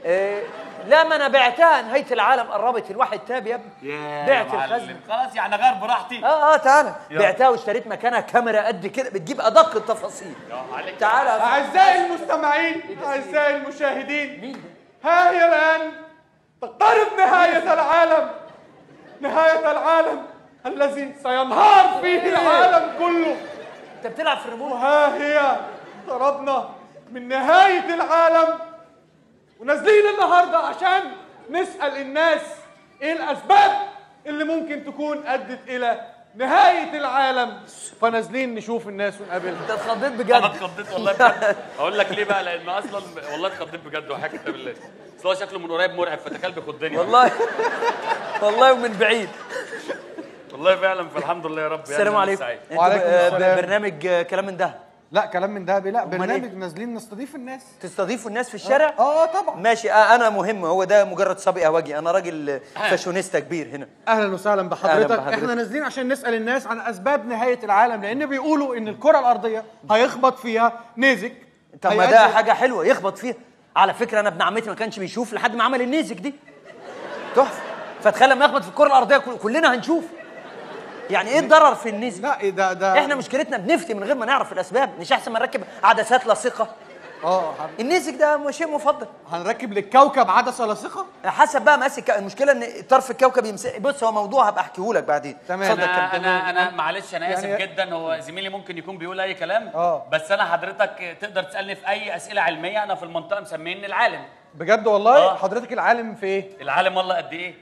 [SPEAKER 10] لا ما انا بعتها، نهايه العالم قربت، الواحد تاب يا ابني. بعت الخزنه
[SPEAKER 9] خلاص يعني غير براحتي.
[SPEAKER 10] تعالى. بعتها واشتريت مكانها كاميرا قد كده بتجيب ادق التفاصيل. تعالى.
[SPEAKER 1] اعزائي المستمعين، اعزائي المشاهدين، ها هي الان تقترب نهايه العالم، نهايه العالم الذي سينهار فيه العالم كله.
[SPEAKER 10] انت بتلعب في الريموت.
[SPEAKER 1] وها هي اقتربنا من نهايه العالم، ونازلين النهارده عشان نسأل الناس ايه الاسباب اللي ممكن تكون ادت الى نهايه العالم، فنازلين نشوف الناس ونقابلها.
[SPEAKER 10] انت اتخضيت
[SPEAKER 9] انا
[SPEAKER 10] بجد.
[SPEAKER 9] اتخضيت والله بجد. اقول لك ليه بقى؟ لان اصلا والله اتخضيت بجد وحاجه كتاب بالله. اصل هو شكله من قريب مرعب فتخيل بيخضني.
[SPEAKER 10] والله والله ومن بعيد.
[SPEAKER 9] والله فعلا، فالحمد لله يا رب.
[SPEAKER 10] السلام عليكم.
[SPEAKER 1] وعليكم السلام.
[SPEAKER 10] برنامج كلام من ده.
[SPEAKER 1] لا كلام من ده لا، برنامج
[SPEAKER 10] إيه؟
[SPEAKER 1] نازلين نستضيف الناس.
[SPEAKER 10] تستضيفوا الناس في الشارع؟
[SPEAKER 1] طبعا.
[SPEAKER 10] ماشي. انا مهم، هو ده مجرد سابق اواجي، انا راجل فاشونيستا كبير هنا.
[SPEAKER 1] اهلا وسهلا بحضرتك. احنا نازلين عشان نسال الناس عن اسباب نهايه العالم، لان بيقولوا ان الكره الارضيه هيخبط فيها نيزك.
[SPEAKER 10] طب ما ده حاجه حلوه يخبط فيها. على فكره انا ابن عمتي ما كانش بيشوف لحد ما عمل النيزك دي. تحفه. فتخيل لما يخبط في الكره الارضيه كلنا هنشوف. يعني ايه الضرر في النيزك؟
[SPEAKER 1] لا ده
[SPEAKER 10] احنا مشكلتنا بنفتي من غير ما نعرف الاسباب، مش احسن ما نركب عدسات لاصقه؟ النيزك ده شيء مفضل.
[SPEAKER 1] هنركب للكوكب عدسه لاصقه
[SPEAKER 10] حسب بقى ماسك. المشكله ان طرف الكوكب يمسك. بص هو موضوع هبقى احكيه لك بعدين.
[SPEAKER 1] تمام.
[SPEAKER 9] انا معلش انا اسف جدا، هو زميلي ممكن يكون بيقول اي كلام. بس انا حضرتك تقدر تسالني في اي اسئله علميه. انا في المنطقه مسميني العالم.
[SPEAKER 1] بجد والله؟ حضرتك العالم في ايه؟
[SPEAKER 9] العالم والله قد ايه؟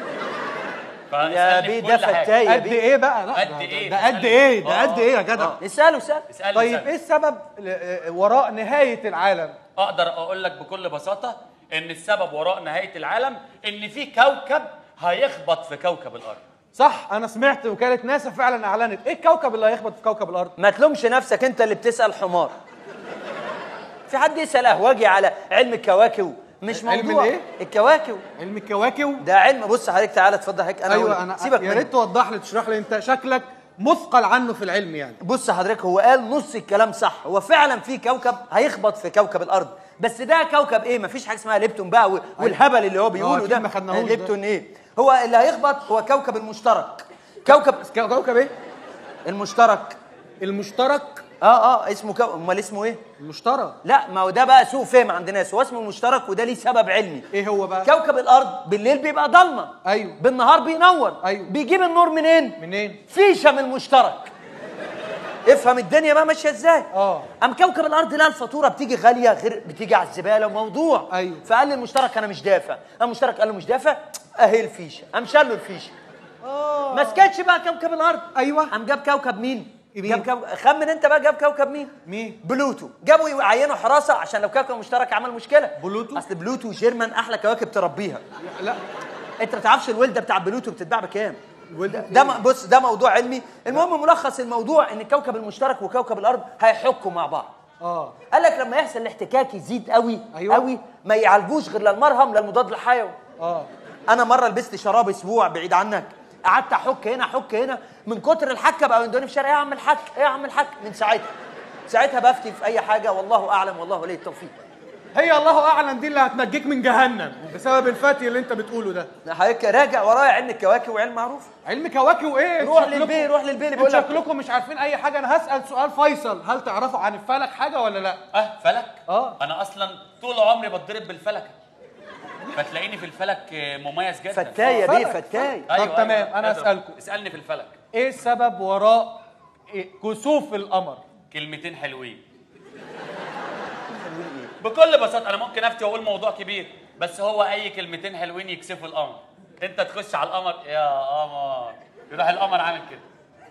[SPEAKER 10] يا بيه ده فتايه.
[SPEAKER 1] قد ايه بقى؟ لا
[SPEAKER 9] قد ايه؟
[SPEAKER 1] ده قد ايه؟ ده قد ايه يا جدع؟
[SPEAKER 10] اساله.
[SPEAKER 1] طيب ايه السبب وراء نهايه العالم؟
[SPEAKER 9] اقدر اقول لك بكل بساطه ان السبب وراء نهايه العالم ان في كوكب هيخبط في كوكب الارض.
[SPEAKER 1] صح، انا سمعت وكاله ناسا فعلا اعلنت. ايه الكوكب اللي هيخبط في كوكب الارض؟
[SPEAKER 10] ما تلومش نفسك، انت اللي بتسال حمار. في حد يسال اهواجي على علم الكواكب؟ مش موضوع.
[SPEAKER 1] علم الايه؟
[SPEAKER 10] الكواكب.
[SPEAKER 1] علم الكواكب
[SPEAKER 10] ده علم. بص حضرتك تعالى اتفضل حضرتك.
[SPEAKER 1] انا
[SPEAKER 10] سيبك
[SPEAKER 1] يا ريت توضح لي، تشرح لي. انت شكلك مثقل عنه في العلم يعني.
[SPEAKER 10] بص حضرتك هو قال نص الكلام صح. هو فعلا في كوكب هيخبط في كوكب الارض، بس ده كوكب ايه؟ مفيش حاجه اسمها ليبتون بقى والهبل اللي هو بيقوله ده.
[SPEAKER 1] ما خدناهوش
[SPEAKER 10] ليبتون ايه؟ هو اللي هيخبط هو كوكب المشترك. كوكب
[SPEAKER 1] ايه؟
[SPEAKER 10] المشترك. اسمه امال اسمه ايه؟
[SPEAKER 1] المشترك.
[SPEAKER 10] لا ما هو ده بقى سوء فهم عند ناس. هو اسمه المشترك وده ليه سبب علمي.
[SPEAKER 1] ايه هو بقى؟
[SPEAKER 10] كوكب الارض بالليل بيبقى ضلمه.
[SPEAKER 1] ايوه.
[SPEAKER 10] بالنهار بينور.
[SPEAKER 1] ايوه.
[SPEAKER 10] بيجيب النور منين؟ فيشه من المشترك. افهم الدنيا بقى ماشيه ازاي. ام كوكب الارض لا الفاتوره بتيجي غاليه غير بتيجي على الزباله وموضوع.
[SPEAKER 1] ايوه.
[SPEAKER 10] فقال للمشترك انا مش دافع. المشترك قال له مش دافع. اهي الفيشه. قام شال له الفيشه. ما سكتش بقى كوكب الارض.
[SPEAKER 1] ايوه.
[SPEAKER 10] قام جاب كوكب مين؟ خمن انت بقى. جاب كوكب مين؟ بلوتو. جابوا يعينوا حراسه عشان لو كوكب مشترك عمل مشكله.
[SPEAKER 1] بلوتو؟
[SPEAKER 10] اصل بلوتو وجيرمان احلى كواكب تربيها.
[SPEAKER 1] لا
[SPEAKER 10] انت ما تعرفش الولده بتاع بلوتو بتتباع بكام؟ بص ده موضوع علمي. المهم ملخص الموضوع ان الكوكب المشترك وكوكب الارض هيحكوا مع بعض. قال لك لما يحصل الاحتكاك يزيد قوي.
[SPEAKER 1] أيوة.
[SPEAKER 10] قوي ما يعالجوش غير للمرهم للمضاد الحيوي. انا مره لبست شراب اسبوع بعيد عنك، قعدت احك هنا من كتر الحكه بقى يندوني في الشارع. ايه يا عم الحك من ساعتها بفتي في اي حاجه. والله اعلم والله ولي التوفيق.
[SPEAKER 1] هي الله اعلم دي اللي هتنجيك من جهنم بسبب الفتي اللي انت بتقوله ده.
[SPEAKER 10] حضرتك راجع ورايا علم الكواكب وعلم معروف.
[SPEAKER 1] علم كواكب ايه؟
[SPEAKER 10] روح للبيه اللي بيقول لك.
[SPEAKER 1] شكلكم مش عارفين اي حاجه. انا هسال سؤال فيصل، هل تعرفوا عن الفلك حاجه ولا لا؟
[SPEAKER 9] فلك؟ انا اصلا طول عمري بتضرب بالفلكه، فتلاقيني في الفلك مميز جدا.
[SPEAKER 10] فتايه بيه فتايه.
[SPEAKER 1] طب تمام. انا اسالكم،
[SPEAKER 9] اسالني في الفلك.
[SPEAKER 1] ايه السبب وراء كسوف القمر؟
[SPEAKER 9] كلمتين حلوين بكل بساطه. انا ممكن افتي واقول موضوع كبير، بس هو اي كلمتين حلوين يكسفوا القمر. انت تخش على القمر يا قمر، يروح القمر عامل كده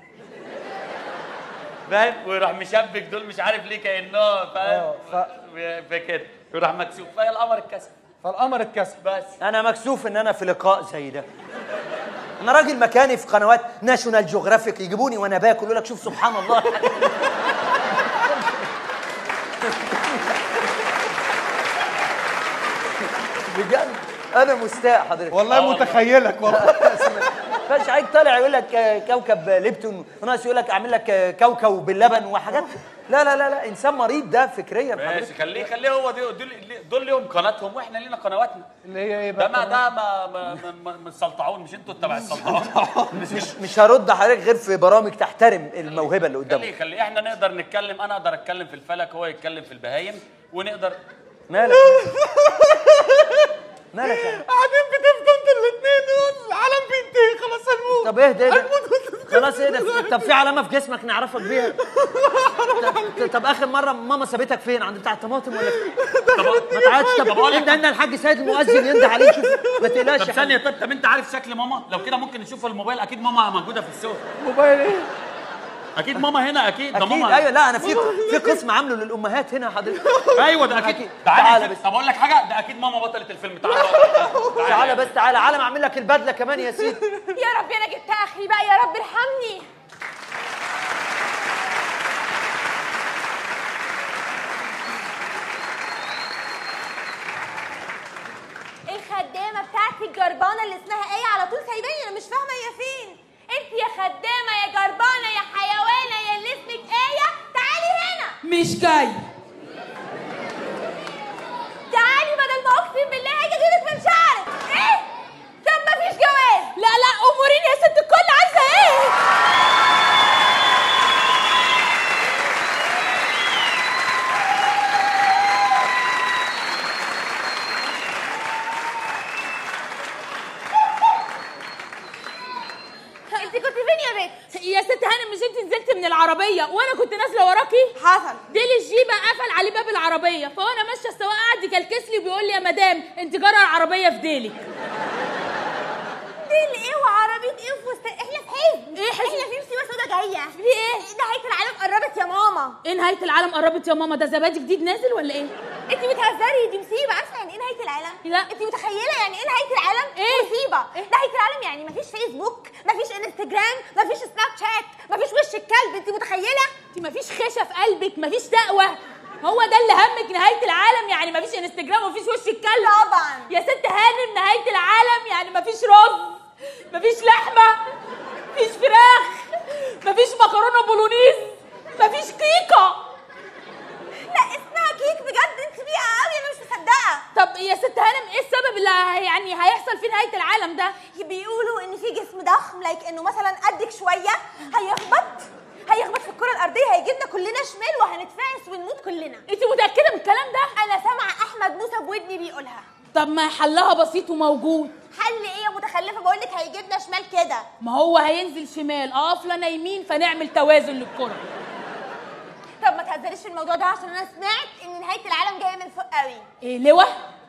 [SPEAKER 9] فاهم، ويروح مشبك دول مش عارف ليه كانه فاهم فكده يروح مكسوف. فهي القمر اتكسف.
[SPEAKER 1] فالقمر اتكسف.
[SPEAKER 9] بس
[SPEAKER 10] انا مكسوف ان انا في لقاء زي ده. انا راجل مكاني في قنوات ناشونال جيوغرافيك يجيبوني وانا باكل يقول لك شوف سبحان الله. بجد انا مستاء حضرتك
[SPEAKER 1] والله متخيلك والله.
[SPEAKER 10] فاش عيد طالع يقول لك كوكب ليبتون وناس يقول لك اعمل لك كوكب باللبن وحاجات. لا انسان مريض ده فكريا.
[SPEAKER 9] ماشي خليه هو دول ليهم قناتهم واحنا لينا قنواتنا
[SPEAKER 1] اللي هي ايه بقى؟
[SPEAKER 9] ده ما السلطعون، مش انتوا تبع السلطعون.
[SPEAKER 10] مش هرد حضرتك غير في برامج تحترم الموهبه اللي قدامك.
[SPEAKER 9] خليه احنا نقدر نتكلم. انا اقدر اتكلم في الفلك، هو يتكلم في البهايم، ونقدر.
[SPEAKER 10] مالك
[SPEAKER 1] قاعدين بتفضوا انتوا الاثنين، العالم بينتهي خلاص. هنموت.
[SPEAKER 10] طب اهدى خلاص ايه ده؟ طب في علامه في جسمك نعرفك بيها؟ طب اخر مره ماما سابتك فين؟ عند بتاع الطماطم ولا فين؟ طب ما تعالش. طب بقول لك ان الحاج سيد المؤذن ينده عليك، شوف ما تقلقش.
[SPEAKER 9] طب ثانيه، طب انت عارف شكل ماما؟ لو كده ممكن نشوف الموبايل، اكيد ماما موجوده في السوق.
[SPEAKER 1] موبايل ايه؟
[SPEAKER 9] اكيد ماما هنا، اكيد ده
[SPEAKER 10] اكيد.
[SPEAKER 9] ماما.
[SPEAKER 10] ايوه لا انا في قسم عامله للامهات هنا حضرتك.
[SPEAKER 9] ايوه ده اكيد. تعالى بس. طب اقول لك حاجه، ده اكيد ماما بطلت الفيلم.
[SPEAKER 10] تعالى بس، تعالى عالم اعمل لك البدله كمان يا سيدي.
[SPEAKER 3] يا ربي انا جبت اخري بقى، يا رب ارحمني. الخدامه بتاعتي الجربانه اللي اسمها ايه على طول سايباني، انا مش فاهمه هي فين. انت يا خدامه يا جربانه يا حيوانه يا اللي اسمك ايه، تعالي هنا.
[SPEAKER 11] مش جاي.
[SPEAKER 3] تعالي بدل ما اقسم بالله هاجي اجيبك من شعرك. ايه؟ طب مفيش جواز. لا لا اموريني يا ست الكل، عايزه ايه؟ انت كنت فين يا بنت؟
[SPEAKER 11] يا ست هانم مش انت نزلت من العربيه وانا كنت نازله وراكي؟
[SPEAKER 3] حصل.
[SPEAKER 11] ديل الجيبه قفل عليه باب العربيه، فانا ماشيه السواق قاعد يكلكس لي وبيقول لي يا مدام انت جرى العربيه في ديلك.
[SPEAKER 3] ديل ايه وعربيه ايه في وسط؟ احنا في حزب.
[SPEAKER 11] ايه حزب؟
[SPEAKER 3] احنا في مصيبه سودا جايه.
[SPEAKER 11] في ايه؟
[SPEAKER 3] نهايه العالم قربت يا ماما.
[SPEAKER 11] ايه نهايه العالم قربت يا ماما؟ ده زبادي جديد نازل ولا ايه؟
[SPEAKER 3] انت بتهزري، دي مصيبه. عارفه يعني ايه نهايه العالم؟
[SPEAKER 11] لا.
[SPEAKER 3] انت متخيله يعني ايه نهايه العالم؟
[SPEAKER 11] ايه؟
[SPEAKER 3] مصيبه.
[SPEAKER 11] إيه؟
[SPEAKER 3] نهايه العالم يعني مفيش فيسبوك، مفيش انستجرام، مفيش سناب شات، مفيش وش الكلب. انت متخيله؟
[SPEAKER 11] انت مفيش خشه في قلبك، مفيش تقوى. هو ده اللي همك نهايه العالم؟ يعني مفيش انستجرام ومفيش وش الكلب؟
[SPEAKER 3] طبعا
[SPEAKER 11] يا ست هانم نهايه العالم يعني مفيش رز، مفيش لحمه، مفيش فراخ، مفيش مكرونه بولونيز، مفيش كيكه.
[SPEAKER 3] لا اسمها كيك بجد، انت بيئه قوي، انا مش مصدقه.
[SPEAKER 11] طب يا ست هانم ايه السبب اللي يعني هيحصل في نهايه العالم ده؟
[SPEAKER 3] بيقولوا ان في جسم ضخم لايك انه مثلا قدك شويه هيخبط في الكره الارضيه، هيجيبنا كلنا شمال وهنتفعس ونموت كلنا.
[SPEAKER 11] انت متاكده من الكلام ده؟
[SPEAKER 3] انا سامعه احمد موسى بودني بيقولها.
[SPEAKER 11] طب ما حلها بسيط وموجود.
[SPEAKER 3] حل ايه يا متخلفه؟ بقول لك هيجيبنا شمال كده.
[SPEAKER 11] ما هو هينزل شمال اقف لنا يمين فنعمل توازن للكره.
[SPEAKER 3] طب ما تهزريش في الموضوع ده عشان انا سمعت ان نهايه العالم جايه من فوق قوي.
[SPEAKER 11] ايه لواء؟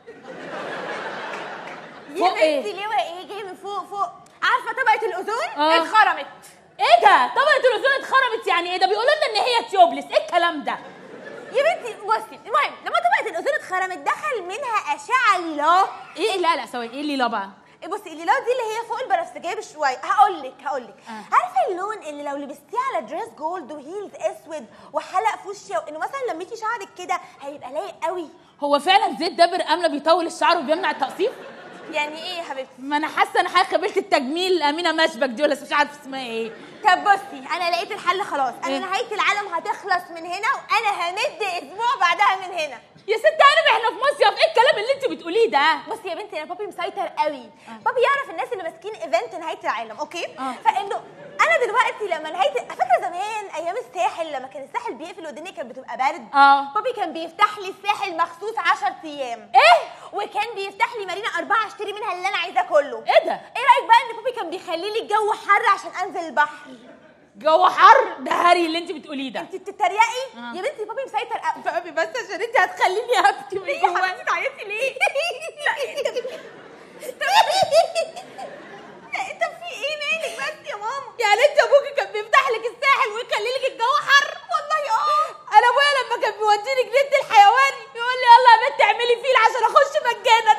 [SPEAKER 3] فوق ايه؟ لواء ايه جاي من فوق؟ عارفه طبقه الاوزون؟ اتخرمت.
[SPEAKER 11] ايه ده؟ طبقه الاوزون اتخرمت يعني ايه؟ ده بيقولوا لنا ان هي تيوبلس، ايه الكلام ده؟
[SPEAKER 3] يا بنتي بصي، المهم لما طبقه الاوزون اتخرمت دخل منها اشعه ليلا.
[SPEAKER 11] ايه؟ لا ثواني، ايه الليلا بقى؟
[SPEAKER 3] بصي الليلا دي اللي هي فوق البنفسجيه بشويه. هقول لك عارفه اللون اللي لو لبستيه على دريس جولد وهيلز اسود وحلق فوشيا وانه مثلا لميتي شعرك كده هيبقى لايق قوي.
[SPEAKER 11] هو فعلا زيت دابر امله بيطول الشعر وبيمنع التقصير؟
[SPEAKER 3] يعني ايه يا حبيبتي؟
[SPEAKER 11] ما انا حاسه انا خبيره التجميل امينه مشبك دي، ولا مش عارفه اسمها ايه.
[SPEAKER 3] طب بصي انا لقيت الحل خلاص. انا نهايه العالم هتخلص من هنا وانا همد اسبوع بعدها من هنا.
[SPEAKER 11] يا ست هانم احنا في مصيف، ايه الكلام اللي انت بتقوليه ده؟
[SPEAKER 3] بصي يا بنتي انا بابي مسيطر قوي. بابي يعرف الناس اللي ماسكين ايفنت نهايه العالم، اوكي؟ فانه انا دلوقتي لما فاكره زمان ايام الساحل لما كان الساحل بيقفل والدنيا كانت بتبقى برد. بابي كان بيفتح لي الساحل مخصوص 10 ايام.
[SPEAKER 11] ايه؟
[SPEAKER 3] وكان بيفتح لي مارينا 4 اشتري منها اللي انا عايزاه كله.
[SPEAKER 11] ايه ده؟
[SPEAKER 3] ايه رايك بقى ان بابي كان بيخلي لي الجو حر عشان انزل البحر؟
[SPEAKER 11] جو حر؟ ده هري اللي انت بتقوليه ده.
[SPEAKER 3] انت بتتريقي؟ يا بنتي بابي مسيطر قوي.
[SPEAKER 11] بابي بس عشان انت هتخليني ابكي من
[SPEAKER 3] جوايا. يا حبيبتي تعيطي ليه؟ طب في ايه مالك بس يا ماما؟
[SPEAKER 11] يعني انت ابوكي كان بيفتح لك الساحل ويخلي لك الجو حر؟
[SPEAKER 3] والله
[SPEAKER 11] انا ابويا لما كان بيوديني جنينه الحيوان يقول لي يلا يا بنت اعملي فيل عشان اخش مجانا.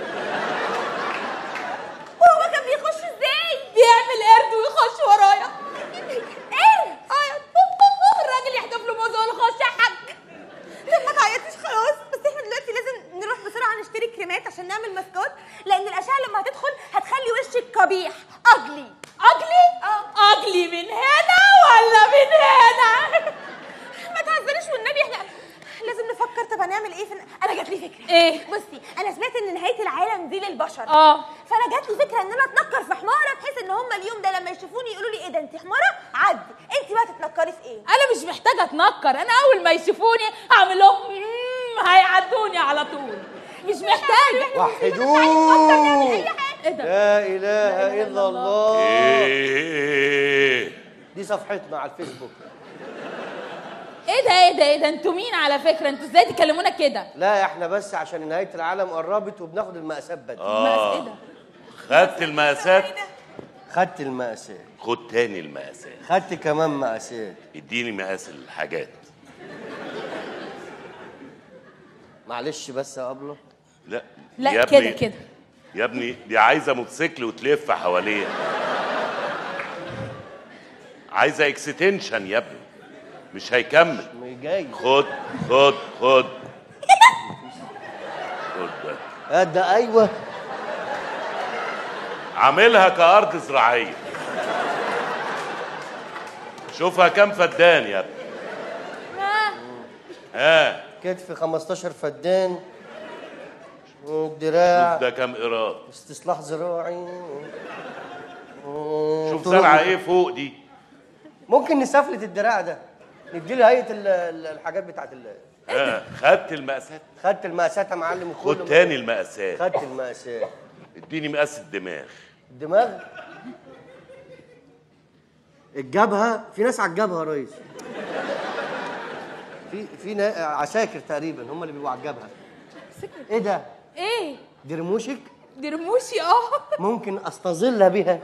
[SPEAKER 3] وهو كان بيخش ازاي؟
[SPEAKER 11] بيعمل قرد ويخش ورايا.
[SPEAKER 3] قرد؟
[SPEAKER 11] الراجل يحدف له موزه ويقول خش يا حاج.
[SPEAKER 3] طب ما تعيطيش خلاص. بس احنا دلوقتي لازم نروح بسرعه نشتري كريمات عشان نعمل ماسكات، لان الاشعه لما هتدخل هتخلي وشك قبيح اجلي.
[SPEAKER 11] اجلي من هنا ولا من هنا؟
[SPEAKER 3] ما تهزريش والنبي، احنا لازم نفكر. طب هنعمل ايه انا جات لي فكره.
[SPEAKER 11] ايه؟
[SPEAKER 3] بصي انا سمعت ان نهايه العالم دي للبشر. فانا جات لي فكره ان انا اتنكر في حماره بحيث ان هم اليوم ده لما يشوفوني يقولوا لي ايه ده انت حماره عدي. انت بقى تتنكري في ايه؟
[SPEAKER 11] انا مش محتاجه اتنكر، انا اول ما يشوفوني هعمل لهم هيعدوني على طول، مش محتاجه.
[SPEAKER 4] وحدوه.
[SPEAKER 11] ايه ده؟
[SPEAKER 4] لا اله الا الله. دي صفحتنا على الفيسبوك.
[SPEAKER 11] ايه ده انتوا مين على فكره؟ انتوا ازاي تكلمونا كده؟
[SPEAKER 4] لا احنا بس عشان نهايه العالم قربت وبناخد المقاسات بدري.
[SPEAKER 11] ايه ده؟
[SPEAKER 8] خدت المقاسات؟
[SPEAKER 4] خدت المقاسات.
[SPEAKER 8] خد تاني المقاسات.
[SPEAKER 4] خدت كمان مقاسات.
[SPEAKER 8] اديني مقاس الحاجات.
[SPEAKER 4] معلش بس يا ابله.
[SPEAKER 8] لا
[SPEAKER 11] لا كده
[SPEAKER 8] يا ابني دي عايزه موتوسيكل وتلف حواليها. عايزه اكستنشن يا ابني، مش هيكمل.
[SPEAKER 4] جاي.
[SPEAKER 8] خد خد
[SPEAKER 4] ده ايوه.
[SPEAKER 8] عاملها كأرض زراعية. شوفها كام فدان يا ابني. ها
[SPEAKER 4] كتف 15 فدان. الدراع
[SPEAKER 8] ده كام قيراط؟
[SPEAKER 4] استصلاح زراعي.
[SPEAKER 8] شوف زرعه ايه فوق دي.
[SPEAKER 4] ممكن نسفلت الدراع ده ندي له هيئه الحاجات بتاعت
[SPEAKER 8] خدت المقاسات؟
[SPEAKER 4] خدت المقاسات يا معلم.
[SPEAKER 8] خد تاني المقاسات.
[SPEAKER 4] خدت المقاسات.
[SPEAKER 8] اديني مقاس الدماغ.
[SPEAKER 4] الدماغ؟ الجبهه، في ناس على الجبهه يا ريس. في عساكر تقريبا هم اللي بيبقوا على الجبهه. ايه ده؟
[SPEAKER 11] ايه؟
[SPEAKER 4] دي رموشك؟
[SPEAKER 11] دي رموشي
[SPEAKER 4] ممكن استظل بها.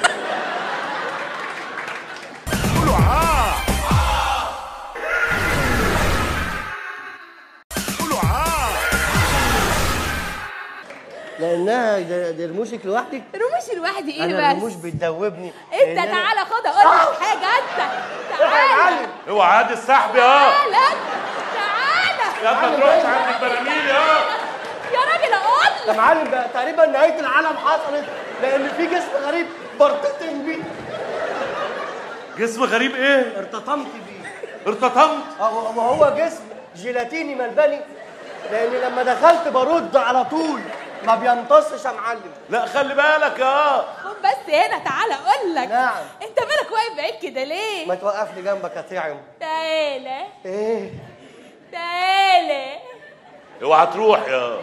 [SPEAKER 4] لانها دي رموشك لوحدك.
[SPEAKER 11] رموشي لوحدي ايه بس؟
[SPEAKER 4] انا الرموش بتدوبني.
[SPEAKER 11] انت تعالى خد اقول لك حاجه. انت تعالى.
[SPEAKER 8] اوعى عادي السحب
[SPEAKER 11] تعالى
[SPEAKER 8] يا ما تروحش عند البراميل
[SPEAKER 11] يا راجل اقول لك
[SPEAKER 4] يا معلم. ده تقريبا نهايه العالم حصلت لان في جسم غريب برتطم بيه.
[SPEAKER 8] جسم غريب ايه؟
[SPEAKER 4] ارتطمت بيه.
[SPEAKER 8] ارتطمت؟
[SPEAKER 4] وهو جسم جيلاتيني ملبني لان لما دخلت برد على طول ما بيمتصش يا معلم.
[SPEAKER 8] لا خلي بالك
[SPEAKER 11] خد بس هنا تعالى اقول لك.
[SPEAKER 4] نعم.
[SPEAKER 11] انت مالك واقف بعيد كده ليه؟
[SPEAKER 4] ما توقفني جنبك يا طعم.
[SPEAKER 11] تعالى.
[SPEAKER 4] ايه؟
[SPEAKER 11] تعالى.
[SPEAKER 8] اوعى تروح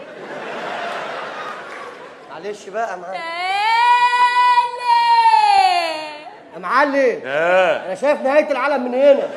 [SPEAKER 4] معلش بقى يا معلم.
[SPEAKER 11] تعالى
[SPEAKER 4] يا معلم. انا شايف نهايه العالم من هنا.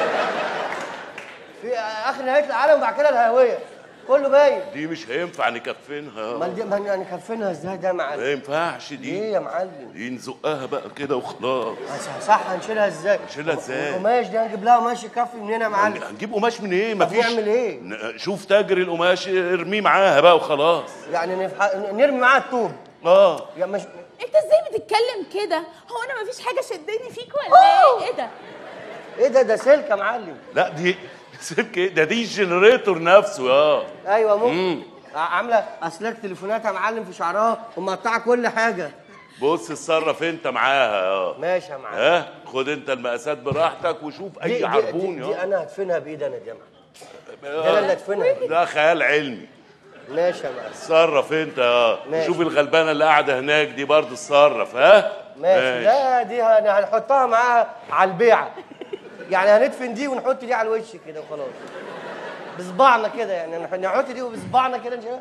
[SPEAKER 4] في اخر نهايه العالم وبعد كده الهويه كله باين.
[SPEAKER 8] دي مش هينفع نكفنها.
[SPEAKER 4] امال دي نكفنها ازاي ده يا معلم؟
[SPEAKER 8] ما ينفعش دي.
[SPEAKER 4] ليه يا معلم؟
[SPEAKER 8] دي نزقها بقى كده وخلاص.
[SPEAKER 4] صح. هنشيلها ازاي؟ القماش دي هنجيب لها قماش يكفي منين يا معلم؟
[SPEAKER 8] هنجيب قماش من ايه؟ مفيش.
[SPEAKER 4] نعمل ايه؟
[SPEAKER 8] شوف تاجر القماش ارميه معاها بقى وخلاص.
[SPEAKER 4] يعني نرمي معاها الطوب.
[SPEAKER 8] يا
[SPEAKER 4] مش
[SPEAKER 11] انت ازاي بتتكلم كده؟ هو انا مفيش حاجه شدني فيك ولا ايه؟ ايه ده؟
[SPEAKER 4] ده سلك يا معلم.
[SPEAKER 8] لا دي سلك ايه؟ ده دي الجنريتور نفسه.
[SPEAKER 4] ايوه ممكن. عامله اسلاك تليفونات يا معلم في شعرها ومقطعه كل حاجه.
[SPEAKER 8] بص اتصرف انت معاها.
[SPEAKER 4] ماشي يا معلم.
[SPEAKER 8] خد انت المقاسات براحتك وشوف اي عربون.
[SPEAKER 4] دي انا هدفنها بايدي انا دي يا معلم. ده انا اللي هدفنها.
[SPEAKER 8] ده خيال علمي.
[SPEAKER 4] ماشي يا معلم.
[SPEAKER 8] اتصرف انت. وشوف الغلبانه اللي قاعده هناك دي برضه اتصرف.
[SPEAKER 4] ماشي. لا دي هنحطها معاها على البيعه. يعني هندفن دي ونحط دي على الوش كده وخلاص. بصباعنا كده يعني نحط دي وبصباعنا كده نشيلها.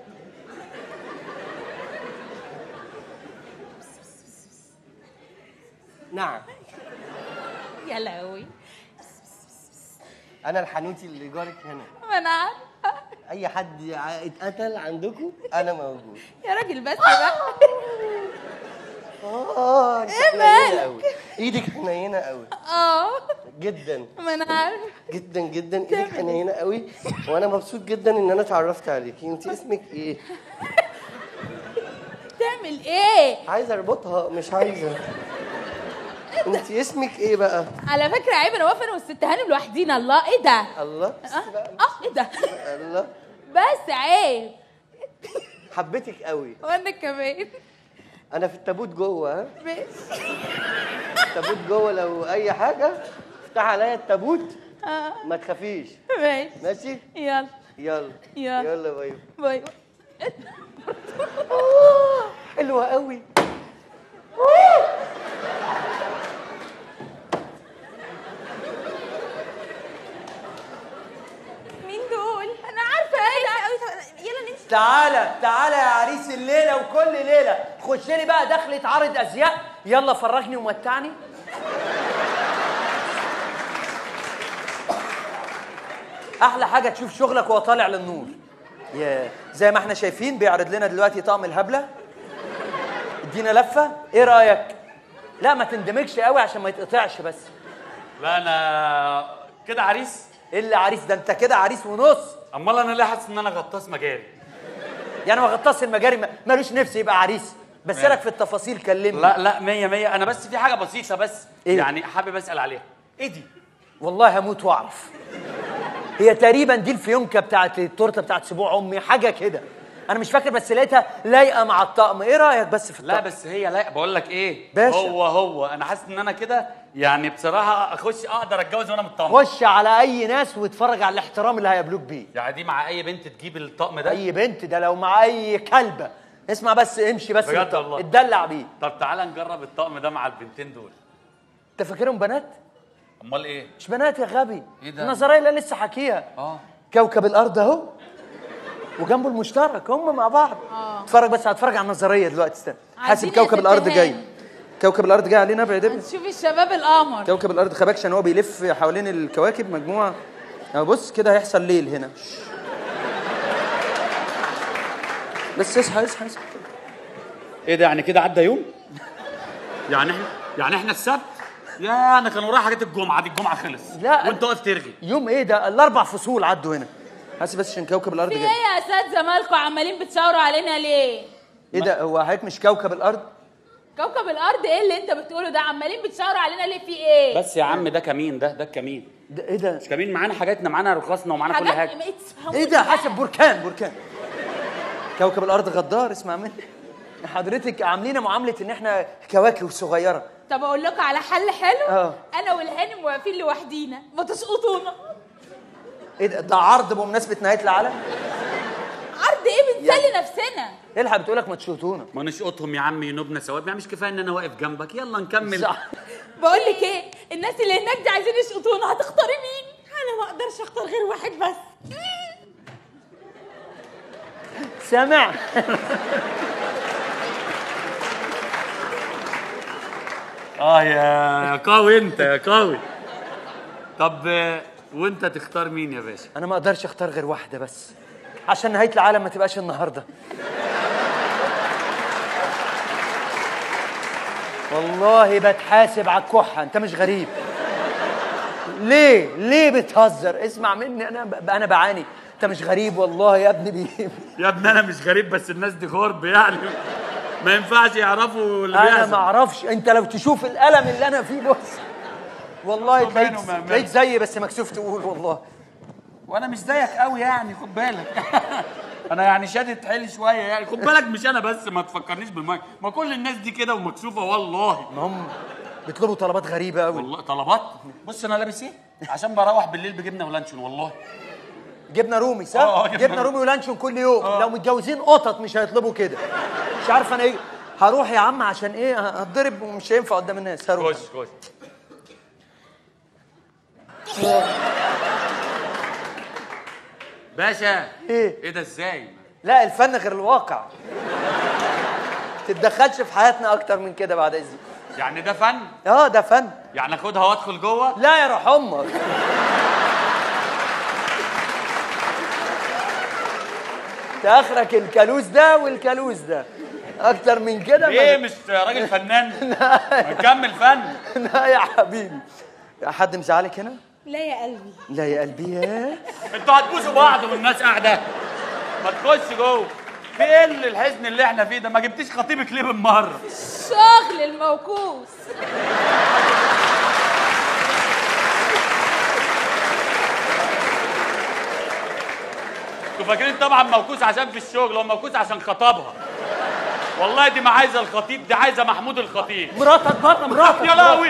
[SPEAKER 4] نعم.
[SPEAKER 11] يا لهوي.
[SPEAKER 4] انا الحنوتي اللي جارك هنا.
[SPEAKER 11] ما انا عارفه.
[SPEAKER 4] اي حد اتقتل عندكم انا موجود.
[SPEAKER 11] يا راجل بس بقى.
[SPEAKER 4] انت حنينه قوي. ايدك حنينه قوي. جدا.
[SPEAKER 11] ما انا عارفه.
[SPEAKER 4] جدا جدا ايدك حنينه قوي وانا مبسوط جدا ان انا اتعرفت عليكي. انت اسمك ايه؟
[SPEAKER 11] تعمل ايه؟
[SPEAKER 4] عايزه اربطها مش عايزه. انت اسمك ايه بقى؟
[SPEAKER 11] على فكره عيب انا واقفه انا والست هانم لوحدينا. الله ايه ده؟
[SPEAKER 4] الله.
[SPEAKER 11] ايه ده؟
[SPEAKER 4] الله.
[SPEAKER 11] بس عيب.
[SPEAKER 4] حبيتك قوي.
[SPEAKER 11] وانا كمان.
[SPEAKER 4] انا في التابوت جوه.
[SPEAKER 11] ماشي.
[SPEAKER 4] التابوت جوه لو اي حاجه افتح عليا التابوت. ما تخافيش. ماشي. يلا باي. حلوه قوي.
[SPEAKER 11] مين دول؟ انا عارفه ايه. يلا نمشي.
[SPEAKER 10] تعالى يا عريس الليله وكل ليله خش لي بقى دخلة عرض ازياء. يلا فرجني ومتعني. احلى حاجه تشوف شغلك وهو طالع للنور. يا زي ما احنا شايفين بيعرض لنا دلوقتي طقم الهبله. ادينا لفه، ايه رايك؟ لا ما تندمجش قوي عشان ما يتقطعش بس.
[SPEAKER 9] لا انا كده عريس.
[SPEAKER 10] ايه اللي عريس ده؟ انت كده عريس ونص.
[SPEAKER 9] امال انا ليه حاسس ان انا غطاس مجاري؟
[SPEAKER 10] يعني ما غطاس المجاري مالوش نفس يبقى عريس. بس ايه رايك في التفاصيل؟ كلمني.
[SPEAKER 9] لا 100 100. انا بس في حاجه بسيطه بس
[SPEAKER 10] إيه؟
[SPEAKER 9] يعني حابب اسال عليها. ايه دي؟
[SPEAKER 10] والله هموت واعرف. هي تقريبا دي الفيونكه بتاعت التورته بتاعت سبوع امي، حاجه كده. انا مش فاكر بس لقيتها لايقه مع الطقم. ايه رايك بس في الطقم؟
[SPEAKER 9] لا بس هي لايقه. بقول لك ايه
[SPEAKER 10] باشا،
[SPEAKER 9] هو انا حاسس ان انا كده يعني بصراحه اخش اقدر اتجوز وانا مطمن.
[SPEAKER 10] خش على اي ناس واتفرج على الاحترام اللي هيقابلوك بيه.
[SPEAKER 9] يعني دي مع اي بنت تجيب الطقم ده؟
[SPEAKER 10] اي بنت ده لو مع اي كلبه. اسمع بس، امشي بس
[SPEAKER 9] بجد والله
[SPEAKER 10] اتدلع بيه.
[SPEAKER 9] طب تعالى نجرب الطقم ده مع البنتين دول.
[SPEAKER 10] انت فاكرهم بنات؟
[SPEAKER 9] امال ايه؟
[SPEAKER 10] مش بنات يا غبي.
[SPEAKER 9] ايه ده؟
[SPEAKER 10] النظريه اللي أنا لسه حكيها. كوكب الارض اهو وجنبه المشترك، هم مع بعض. اتفرج بس، هتفرج على النظريه دلوقتي. استنى حاسب كوكب الارض جاي. كوكب الارض جاي علينا بعيد.
[SPEAKER 11] شوف الشباب القمر.
[SPEAKER 10] كوكب الارض خباك عشان هو بيلف حوالين الكواكب مجموعه. اهو بص كده هيحصل ليل هنا. بس اصحى اصحى اصحى.
[SPEAKER 9] ايه ده؟ يعني كده عدى يوم؟ يعني احنا السبت؟ يا انا كان ورايا حاجات الجمعه دي، الجمعه خلص.
[SPEAKER 10] لا
[SPEAKER 9] وانت واقف ترغي.
[SPEAKER 10] يوم ايه ده؟ الاربع فصول عدوا هنا. حاسب بس عشان كوكب الارض
[SPEAKER 11] في
[SPEAKER 10] جاي.
[SPEAKER 11] ايه يا اساتذه مالكم عمالين بتشاوروا علينا ليه؟
[SPEAKER 10] ايه ده؟ هو حضرتك مش كوكب الارض؟
[SPEAKER 11] كوكب الارض ايه اللي انت بتقوله ده؟ عمالين بتشاوروا علينا ليه؟ في ايه؟
[SPEAKER 9] بس يا عم ده كمين، ده الكمين.
[SPEAKER 10] ده ايه ده؟
[SPEAKER 9] مش كمين، معانا حاجاتنا، معانا رخصنا ومعانا كل حاجه.
[SPEAKER 10] ايه ده؟ حاسب بركان. كوكب الارض غدار، اسمع مني. حضرتك عاملين معامله ان احنا كواكب صغيره.
[SPEAKER 11] طب اقول لكم على حل حلو؟
[SPEAKER 10] اه.
[SPEAKER 11] انا والهانم واقفين لوحدينا، ما تسقطونا.
[SPEAKER 10] ايه ده؟ ده عرض بمناسبه نهايه العالم؟
[SPEAKER 11] عرض ايه؟ بنسلي نفسنا.
[SPEAKER 10] الحق بتقولك ما تشوطونا.
[SPEAKER 9] ما نشقطهم يا عم، ينوبنا ثواب. يعني مش كفايه ان انا واقف جنبك؟ يلا نكمل.
[SPEAKER 11] بقول لك ايه، الناس اللي هناك دي عايزين يشقطونا، هتختاري مين؟ انا ما اقدرش اختار غير واحد بس.
[SPEAKER 10] سامع؟
[SPEAKER 9] يا قوي انت يا قوي. طب وانت تختار مين يا باشا؟
[SPEAKER 10] انا ما اقدرش اختار غير واحده بس عشان نهايه العالم ما تبقاش النهارده. والله بتحاسب على الكحه، انت مش غريب. ليه بتهزر؟ اسمع مني، انا بعاني. انت مش غريب والله يا ابني.
[SPEAKER 9] يا ابني انا مش غريب، بس الناس دي غرب يعني ما ينفعش يعرفوا اللي بيحصل.
[SPEAKER 10] انا ما اعرفش. انت لو تشوف الالم اللي انا فيه بص، والله تلاقيك زيي بس مكسوف تقول والله.
[SPEAKER 9] وانا مش زيك قوي يعني، خد بالك. انا يعني شادد حيلي شويه يعني، خد بالك. مش انا بس، ما تفكرنيش بالمايك، ما كل الناس دي كده ومكسوفه والله.
[SPEAKER 10] ما هم بيطلبوا طلبات غريبه قوي.
[SPEAKER 9] والله طلبات. بص انا لابس ايه عشان بروح بالليل بجبنه ولانشون والله.
[SPEAKER 10] جبنه رومي صح؟ جبنه رومي ولانشون كل يوم. لو متجوزين قطط مش هيطلبوا كده. مش عارف انا ايه. هروح يا عم عشان ايه؟ هتضرب ومش هينفع قدام الناس. هروح.
[SPEAKER 9] خش. باشا ايه ده؟ ازاي؟
[SPEAKER 10] لا الفن غير الواقع. تتدخلش في حياتنا اكتر من كده بعد اذنك.
[SPEAKER 9] يعني ده فن؟
[SPEAKER 10] ده فن.
[SPEAKER 9] يعني اخدها وادخل جوه؟
[SPEAKER 10] لا يا روح امك. اخرك الكالوس ده والكالوس ده، اكتر من كده.
[SPEAKER 9] ايه مش راجل فنان؟ نكمل فن.
[SPEAKER 10] لا يا حبيبي. حد مزعلك هنا؟
[SPEAKER 11] لا يا قلبي.
[SPEAKER 10] لا يا قلبي. يا
[SPEAKER 9] انتوا هتبوسوا بعض والناس قاعده؟ ما تخش جوه. في ايه الحزن اللي احنا فيه ده؟ ما جبتيش خطيبك ليه بالمره؟
[SPEAKER 11] شغل الموكوس.
[SPEAKER 9] انتوا فاكرين طبعا موكوس عشان في الشغل، هو موكوس عشان خطبها. والله دي ما عايزه الخطيب، دي عايزه محمود الخطيب.
[SPEAKER 10] مراتك بره، مراتك.
[SPEAKER 9] يا لهوي.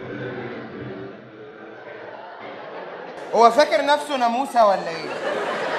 [SPEAKER 7] هو فاكر نفسه ناموسه ولا ايه؟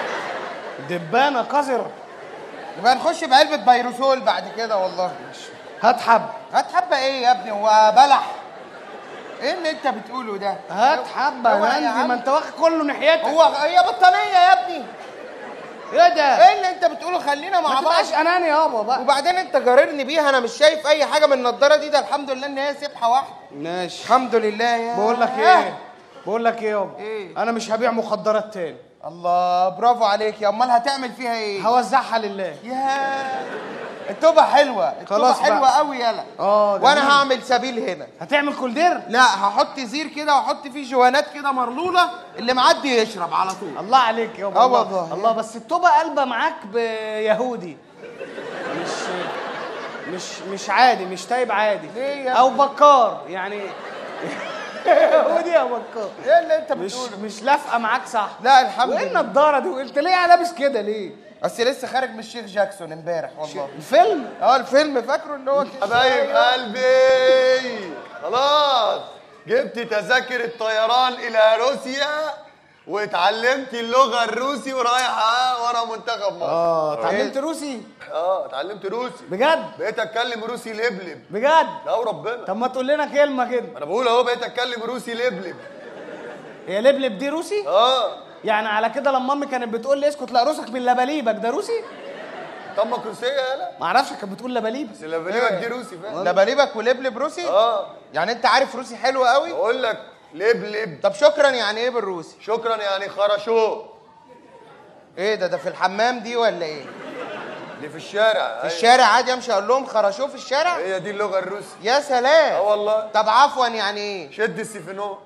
[SPEAKER 12] دبانه قذره.
[SPEAKER 7] يبقى نخش بعلبه بيروسول بعد كده والله.
[SPEAKER 12] هات حبه.
[SPEAKER 7] هات حبه ايه يا ابني؟ هو بلح؟ ايه اللي انت بتقوله ده؟
[SPEAKER 12] هات حبه يا مندي، ما انت واخد كله ناحيتك.
[SPEAKER 7] هي بطانيه يا ابني.
[SPEAKER 12] ايه ده؟
[SPEAKER 7] ايه اللي انت بتقوله؟ خلينا مع بعض.
[SPEAKER 12] ما تبقاش اناني يابا بقى.
[SPEAKER 7] وبعدين انت جاررني بيها، انا مش شايف اي حاجه من النضاره دي. ده الحمد لله ان هي سبحه واحده.
[SPEAKER 12] ماشي
[SPEAKER 7] الحمد لله. يا
[SPEAKER 12] بقول لك ايه يابا؟
[SPEAKER 7] ايه؟
[SPEAKER 12] انا مش هبيع مخدرات تاني.
[SPEAKER 7] الله، برافو عليك يا. امال هتعمل فيها ايه؟
[SPEAKER 12] هوزعها لله.
[SPEAKER 7] يا التوبه حلوه، التوبه حلوه قوي يلا. وانا هعمل سبيل هنا.
[SPEAKER 12] هتعمل كولدير؟
[SPEAKER 7] لا، هحط زير كده واحط فيه جوانات كده مرلوله، اللي معدي يشرب على طول.
[SPEAKER 12] الله عليك يابا.
[SPEAKER 7] والله
[SPEAKER 12] الله. بس التوبه قلبه معاك بيهودي، مش عادي، مش تايب عادي.
[SPEAKER 7] ليه
[SPEAKER 12] او بكار يعني. يهودي يا بكار.
[SPEAKER 7] ايه اللي انت بتقوله؟
[SPEAKER 12] مش لافقه معاك صح.
[SPEAKER 7] لا الحمد لله.
[SPEAKER 12] وايه النضاره دي؟ وقلت ليه لابس كده ليه؟
[SPEAKER 7] بس لسه خارج من الشيخ جاكسون امبارح والله.
[SPEAKER 12] الفيلم؟
[SPEAKER 7] الفيلم فاكره ان هو
[SPEAKER 2] حبايب قلبي، خلاص جبت تذاكر الطيران الى روسيا واتعلمت اللغه الروسي ورايح ورا منتخب مصر.
[SPEAKER 12] اتعلمت روسي؟
[SPEAKER 2] اتعلمت روسي
[SPEAKER 12] بجد؟
[SPEAKER 2] بقيت اتكلم روسي لبلب.
[SPEAKER 12] بجد؟
[SPEAKER 2] لا وربنا.
[SPEAKER 12] طب ما تقول لنا كلمه كده.
[SPEAKER 2] انا بقول اهو بقيت اتكلم روسي لبلب.
[SPEAKER 12] هي لبلب دي روسي؟ يعني على كده لما امي كانت بتقول لي اسكت لا روسك من لبليبك، ده روسي؟
[SPEAKER 2] طمك روسيه يالا؟
[SPEAKER 12] ما اعرفش، كانت بتقول لبليب.
[SPEAKER 2] بس لبليبك دي روسي فعلا.
[SPEAKER 7] لبليبك ولبلب روسي؟ يعني انت عارف روسي حلو قوي؟
[SPEAKER 2] بقول لك لبلب.
[SPEAKER 7] طب شكرا يعني ايه بالروسي؟
[SPEAKER 2] شكرا يعني خرشو.
[SPEAKER 7] ايه ده في الحمام دي ولا ايه؟
[SPEAKER 2] دي في الشارع.
[SPEAKER 7] في الشارع عادي امشي اقول لهم خرشوه في الشارع؟
[SPEAKER 2] هي دي اللغه الروسي.
[SPEAKER 7] يا سلام.
[SPEAKER 2] والله.
[SPEAKER 7] طب عفوا يعني ايه؟
[SPEAKER 2] شد السيفينو.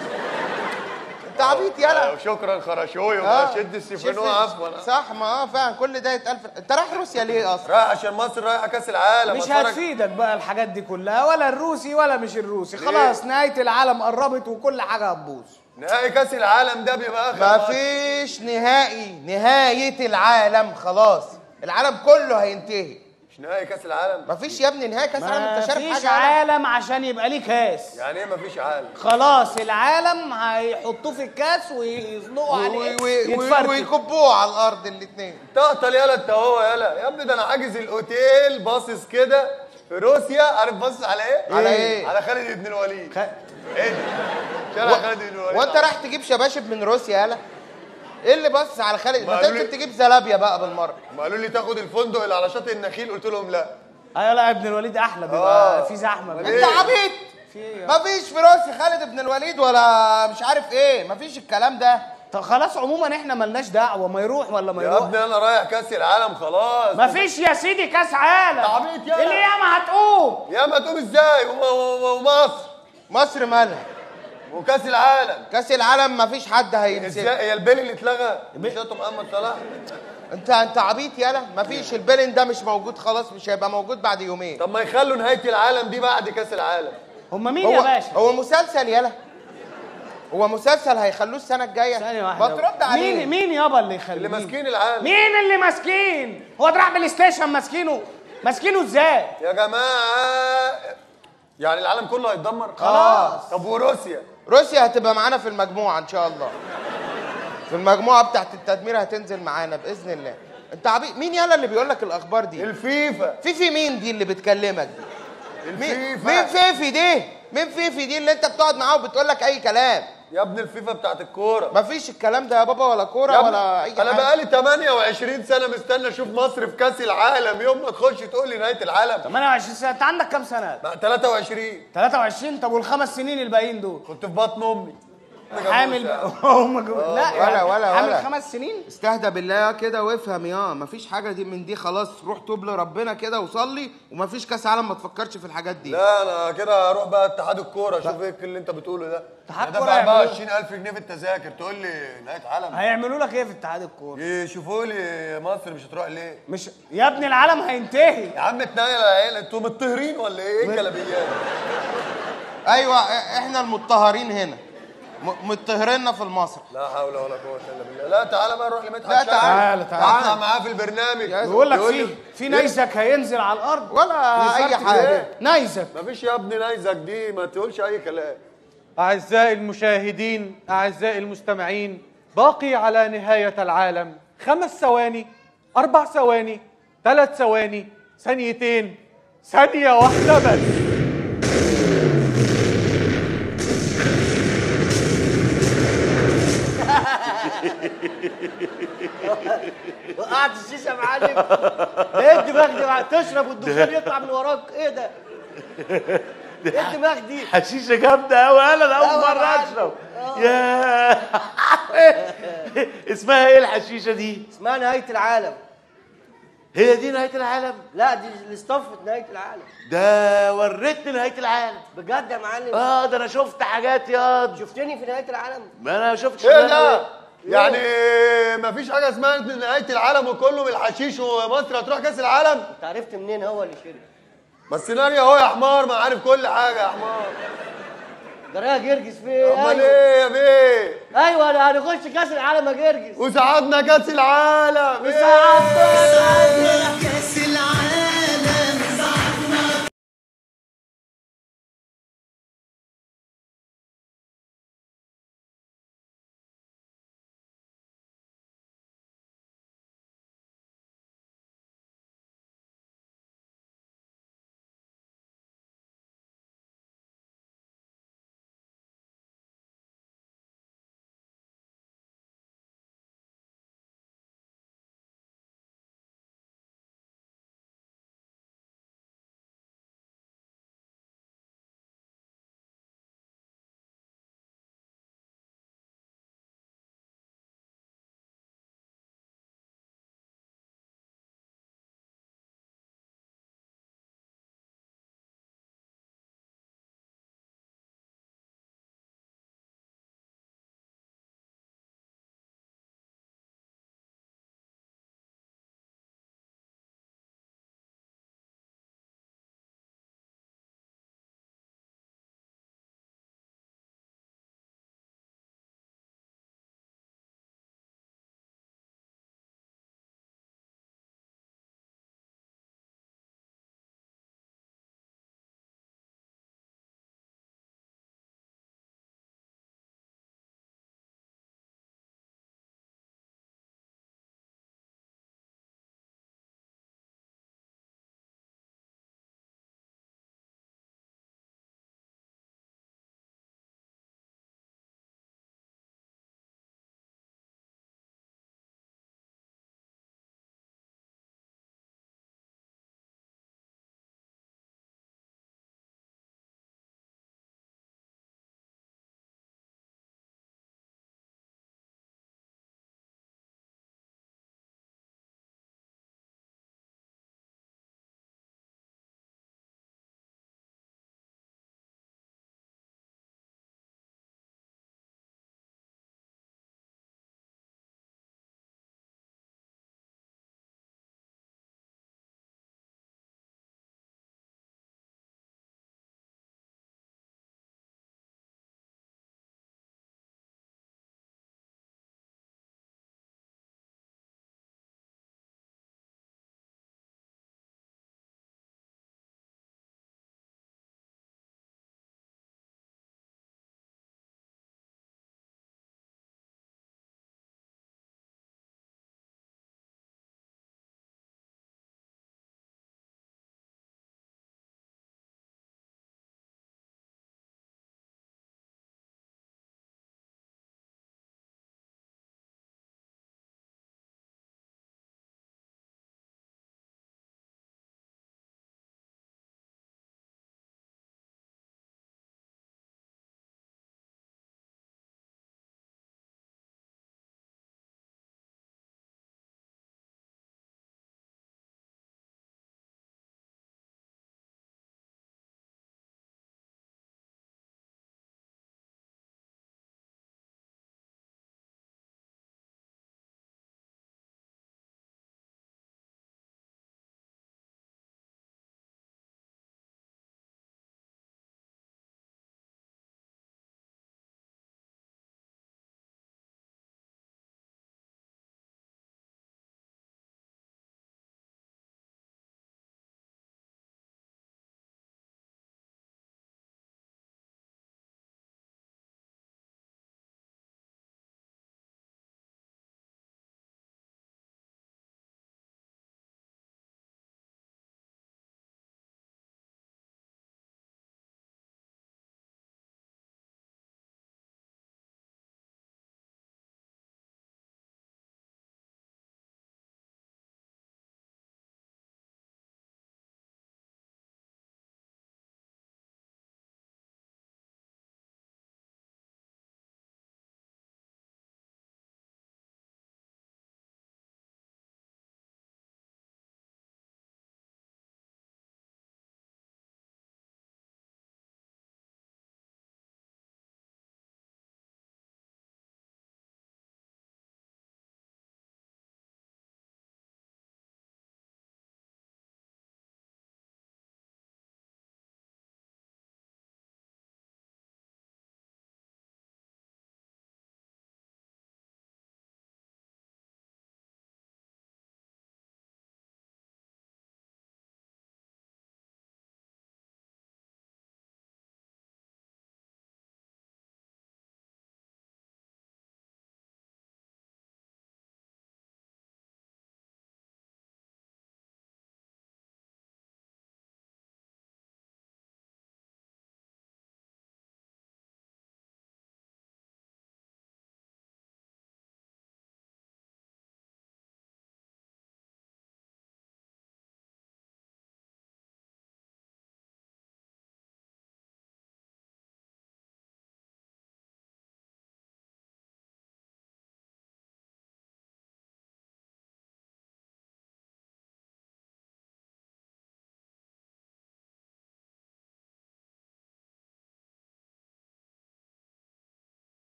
[SPEAKER 7] انت عبيط يالا.
[SPEAKER 2] شكرا خرشو يبقى شد السيفينو عفوا.
[SPEAKER 7] صح، ما فعلا كل ده يتقال. انت رايح روسيا ليه اصلا؟
[SPEAKER 2] رايح عشان مصر رايحه كاس العالم.
[SPEAKER 12] مش هتفيدك بقى الحاجات دي كلها، ولا الروسي ولا مش الروسي. خلاص نهايه العالم قربت وكل حاجه هتبوظ.
[SPEAKER 2] نهائي كاس العالم ده بيبقى اخر.
[SPEAKER 7] مفيش نهايه العالم خلاص. العالم كله هينتهي.
[SPEAKER 2] مش نهائي كاس العالم؟
[SPEAKER 7] مفيش يا ابني نهائي كاس العالم. انت شارك حاجه؟
[SPEAKER 12] مفيش عالم عشان يبقى ليه كاس.
[SPEAKER 2] يعني ايه مفيش عالم؟
[SPEAKER 12] خلاص العالم هيحطوه في الكاس ويزنقوا عليه
[SPEAKER 7] ويكبوه على الارض الاثنين.
[SPEAKER 2] تقتل يالا انت هو يالا يا ابني. ده انا حاجز الاوتيل باصص كده في روسيا. عارف باصص على ايه؟
[SPEAKER 7] على ايه؟
[SPEAKER 2] على خالد بن الوليد. ايه ده؟ شارع خالد بن الوليد.
[SPEAKER 7] وانت رايح تجيب شباشب من روسيا يالا؟ ايه اللي باصص على خالد؟ ما تمكن تجيب زلابيا بقى بالمره.
[SPEAKER 2] ما قالوا لي تاخد الفندق اللي على شاطئ النخيل، قلت لهم لا.
[SPEAKER 12] ايوه لا، ابن الوليد احلى، بيبقى في زحمه.
[SPEAKER 7] انت عبيط. مفيش في روسيا خالد بن الوليد ولا مش عارف ايه، مفيش الكلام ده.
[SPEAKER 12] طب خلاص عموما احنا مالناش دعوه، ما يروح ولا ما يروح.
[SPEAKER 2] يا ابني انا رايح كاس العالم خلاص.
[SPEAKER 12] مفيش يا سيدي كاس عالم.
[SPEAKER 2] انت عبيط يالا.
[SPEAKER 12] اللي ياما هتقوم.
[SPEAKER 2] ياما تقوم ازاي؟
[SPEAKER 7] مصر مالها؟
[SPEAKER 2] وكاس العالم.
[SPEAKER 7] كاس العالم مفيش حد هيمسك.
[SPEAKER 2] ازاي؟ هي البيل اللي اتلغى مش محمد صلاح.
[SPEAKER 7] انت عبيط يالا. مفيش البيلين ده مش موجود خلاص، مش هيبقى موجود بعد يومين.
[SPEAKER 2] طب ما يخلوا نهايه العالم دي بعد كاس العالم.
[SPEAKER 12] هم مين يا باشا؟
[SPEAKER 7] هو مسلسل يالا. هو مسلسل هيخلوه السنه الجايه.
[SPEAKER 12] ثانيه واحده.
[SPEAKER 7] ما ترد عليه.
[SPEAKER 12] مين يابا اللي يخليه؟
[SPEAKER 2] اللي ماسكين العالم.
[SPEAKER 12] مين اللي ماسكين؟ هو راح بلاي ستيشن ماسكينه ازاي؟
[SPEAKER 2] يا جماعه يعني العالم كله هيتدمر
[SPEAKER 7] خلاص.
[SPEAKER 2] طب وروسيا؟
[SPEAKER 7] روسيا هتبقى معانا في المجموعه ان شاء الله. في المجموعه بتاعت التدمير هتنزل معانا باذن الله. انت عبيط. مين يالا اللي بيقول لك الاخبار دي؟
[SPEAKER 2] الفيفا.
[SPEAKER 7] فيفي مين دي اللي بتكلمك دي؟
[SPEAKER 2] الفيفا.
[SPEAKER 7] مين فيفي دي؟ مين فيفي دي اللي انت بتقعد معاه وبتقول لك اي كلام؟
[SPEAKER 2] يا ابني الفيفا بتاعت الكوره.
[SPEAKER 7] مفيش الكلام ده يا بابا، ولا كوره ولا اي حاجه.
[SPEAKER 2] انا بقالي 28 سنه مستني اشوف مصر في كاس العالم. يوم ما تخش تقول لي نهايه العالم.
[SPEAKER 12] 28 سنه. انت عندك كام سنه؟
[SPEAKER 2] 23.
[SPEAKER 12] 23. طب والخمس سنين الباقيين دول؟
[SPEAKER 2] كنت في بطن امي.
[SPEAKER 12] حامل لا
[SPEAKER 7] ولا
[SPEAKER 12] حامل 5 سنين.
[SPEAKER 7] استهدى بالله كده وافهم يا مفيش حاجه دي من دي خلاص. روح توب لربنا كده وصلي، ومفيش كاس عالم. ما تفكرش في الحاجات دي.
[SPEAKER 2] لا انا كده هروح بقى اتحاد الكوره اشوف ايه اللي انت بتقوله ده.
[SPEAKER 12] اتحاد
[SPEAKER 2] الكوره 24000 جنيه في التذاكر تقول لي نهايه عالم.
[SPEAKER 12] هيعملوا لك ايه في اتحاد الكوره؟
[SPEAKER 2] يشوفوا لي مصر مش هتروح ليه؟
[SPEAKER 12] مش يا ابني العالم هينتهي
[SPEAKER 2] يا عم اتنيل يا عيال. انتوا متطهرين ولا ايه الكلابيات؟
[SPEAKER 7] ايوه احنا المتطهرين هنا، متطهريننا في المصر.
[SPEAKER 2] لا حول ولا قوه الا بالله. لا تعالى بقى نروح لمدحت
[SPEAKER 7] لا
[SPEAKER 2] شلبي.
[SPEAKER 7] تعالى
[SPEAKER 2] اطلع معاه في البرنامج.
[SPEAKER 12] يقول لك في نيزك هينزل على الارض
[SPEAKER 7] ولا اي حاجه.
[SPEAKER 12] نيزك
[SPEAKER 2] مفيش يا ابني نيزك دي. ما تقولش اي كلام.
[SPEAKER 1] أعزائي المشاهدين، أعزائي المستمعين، باقي على نهاية العالم 5 ثواني، 4 ثواني، 3 ثواني، ثانيتين، ثانية واحدة بس.
[SPEAKER 4] وقعت الشيشه يا معلم. ايه الدماغ دي؟ تشرب والدخان يطلع من وراك، ايه ده؟ ايه الدماغ دي؟
[SPEAKER 8] حشيشه جامده قوي. انا اول مره اشرب. يا اسمها ايه الحشيشه دي؟
[SPEAKER 4] اسمها نهايه العالم.
[SPEAKER 8] هي دي نهايه العالم؟
[SPEAKER 4] لا دي الاصطفت نهايه العالم.
[SPEAKER 8] ده وريتني نهايه العالم
[SPEAKER 4] بجد يا معلم.
[SPEAKER 8] ده انا شفت حاجات ياض.
[SPEAKER 4] شفتني في نهايه العالم؟
[SPEAKER 8] ما انا شفتش.
[SPEAKER 2] ايه ده؟ يعني مفيش حاجه اسمها نهايه العالم وكله بالحشيش ومصر هتروح كاس العالم؟
[SPEAKER 4] انت عرفت منين هو اللي شرب؟
[SPEAKER 2] ما السيناريو اهو يا حمار، ما عارف كل حاجه يا حمار.
[SPEAKER 4] جرايه جرجس في ايه؟
[SPEAKER 2] امال ايه يا بيه؟
[SPEAKER 4] ايوه انا هنخش كاس العالم يا جرجس.
[SPEAKER 2] وساعدنا كاس العالم.
[SPEAKER 4] وساعدنا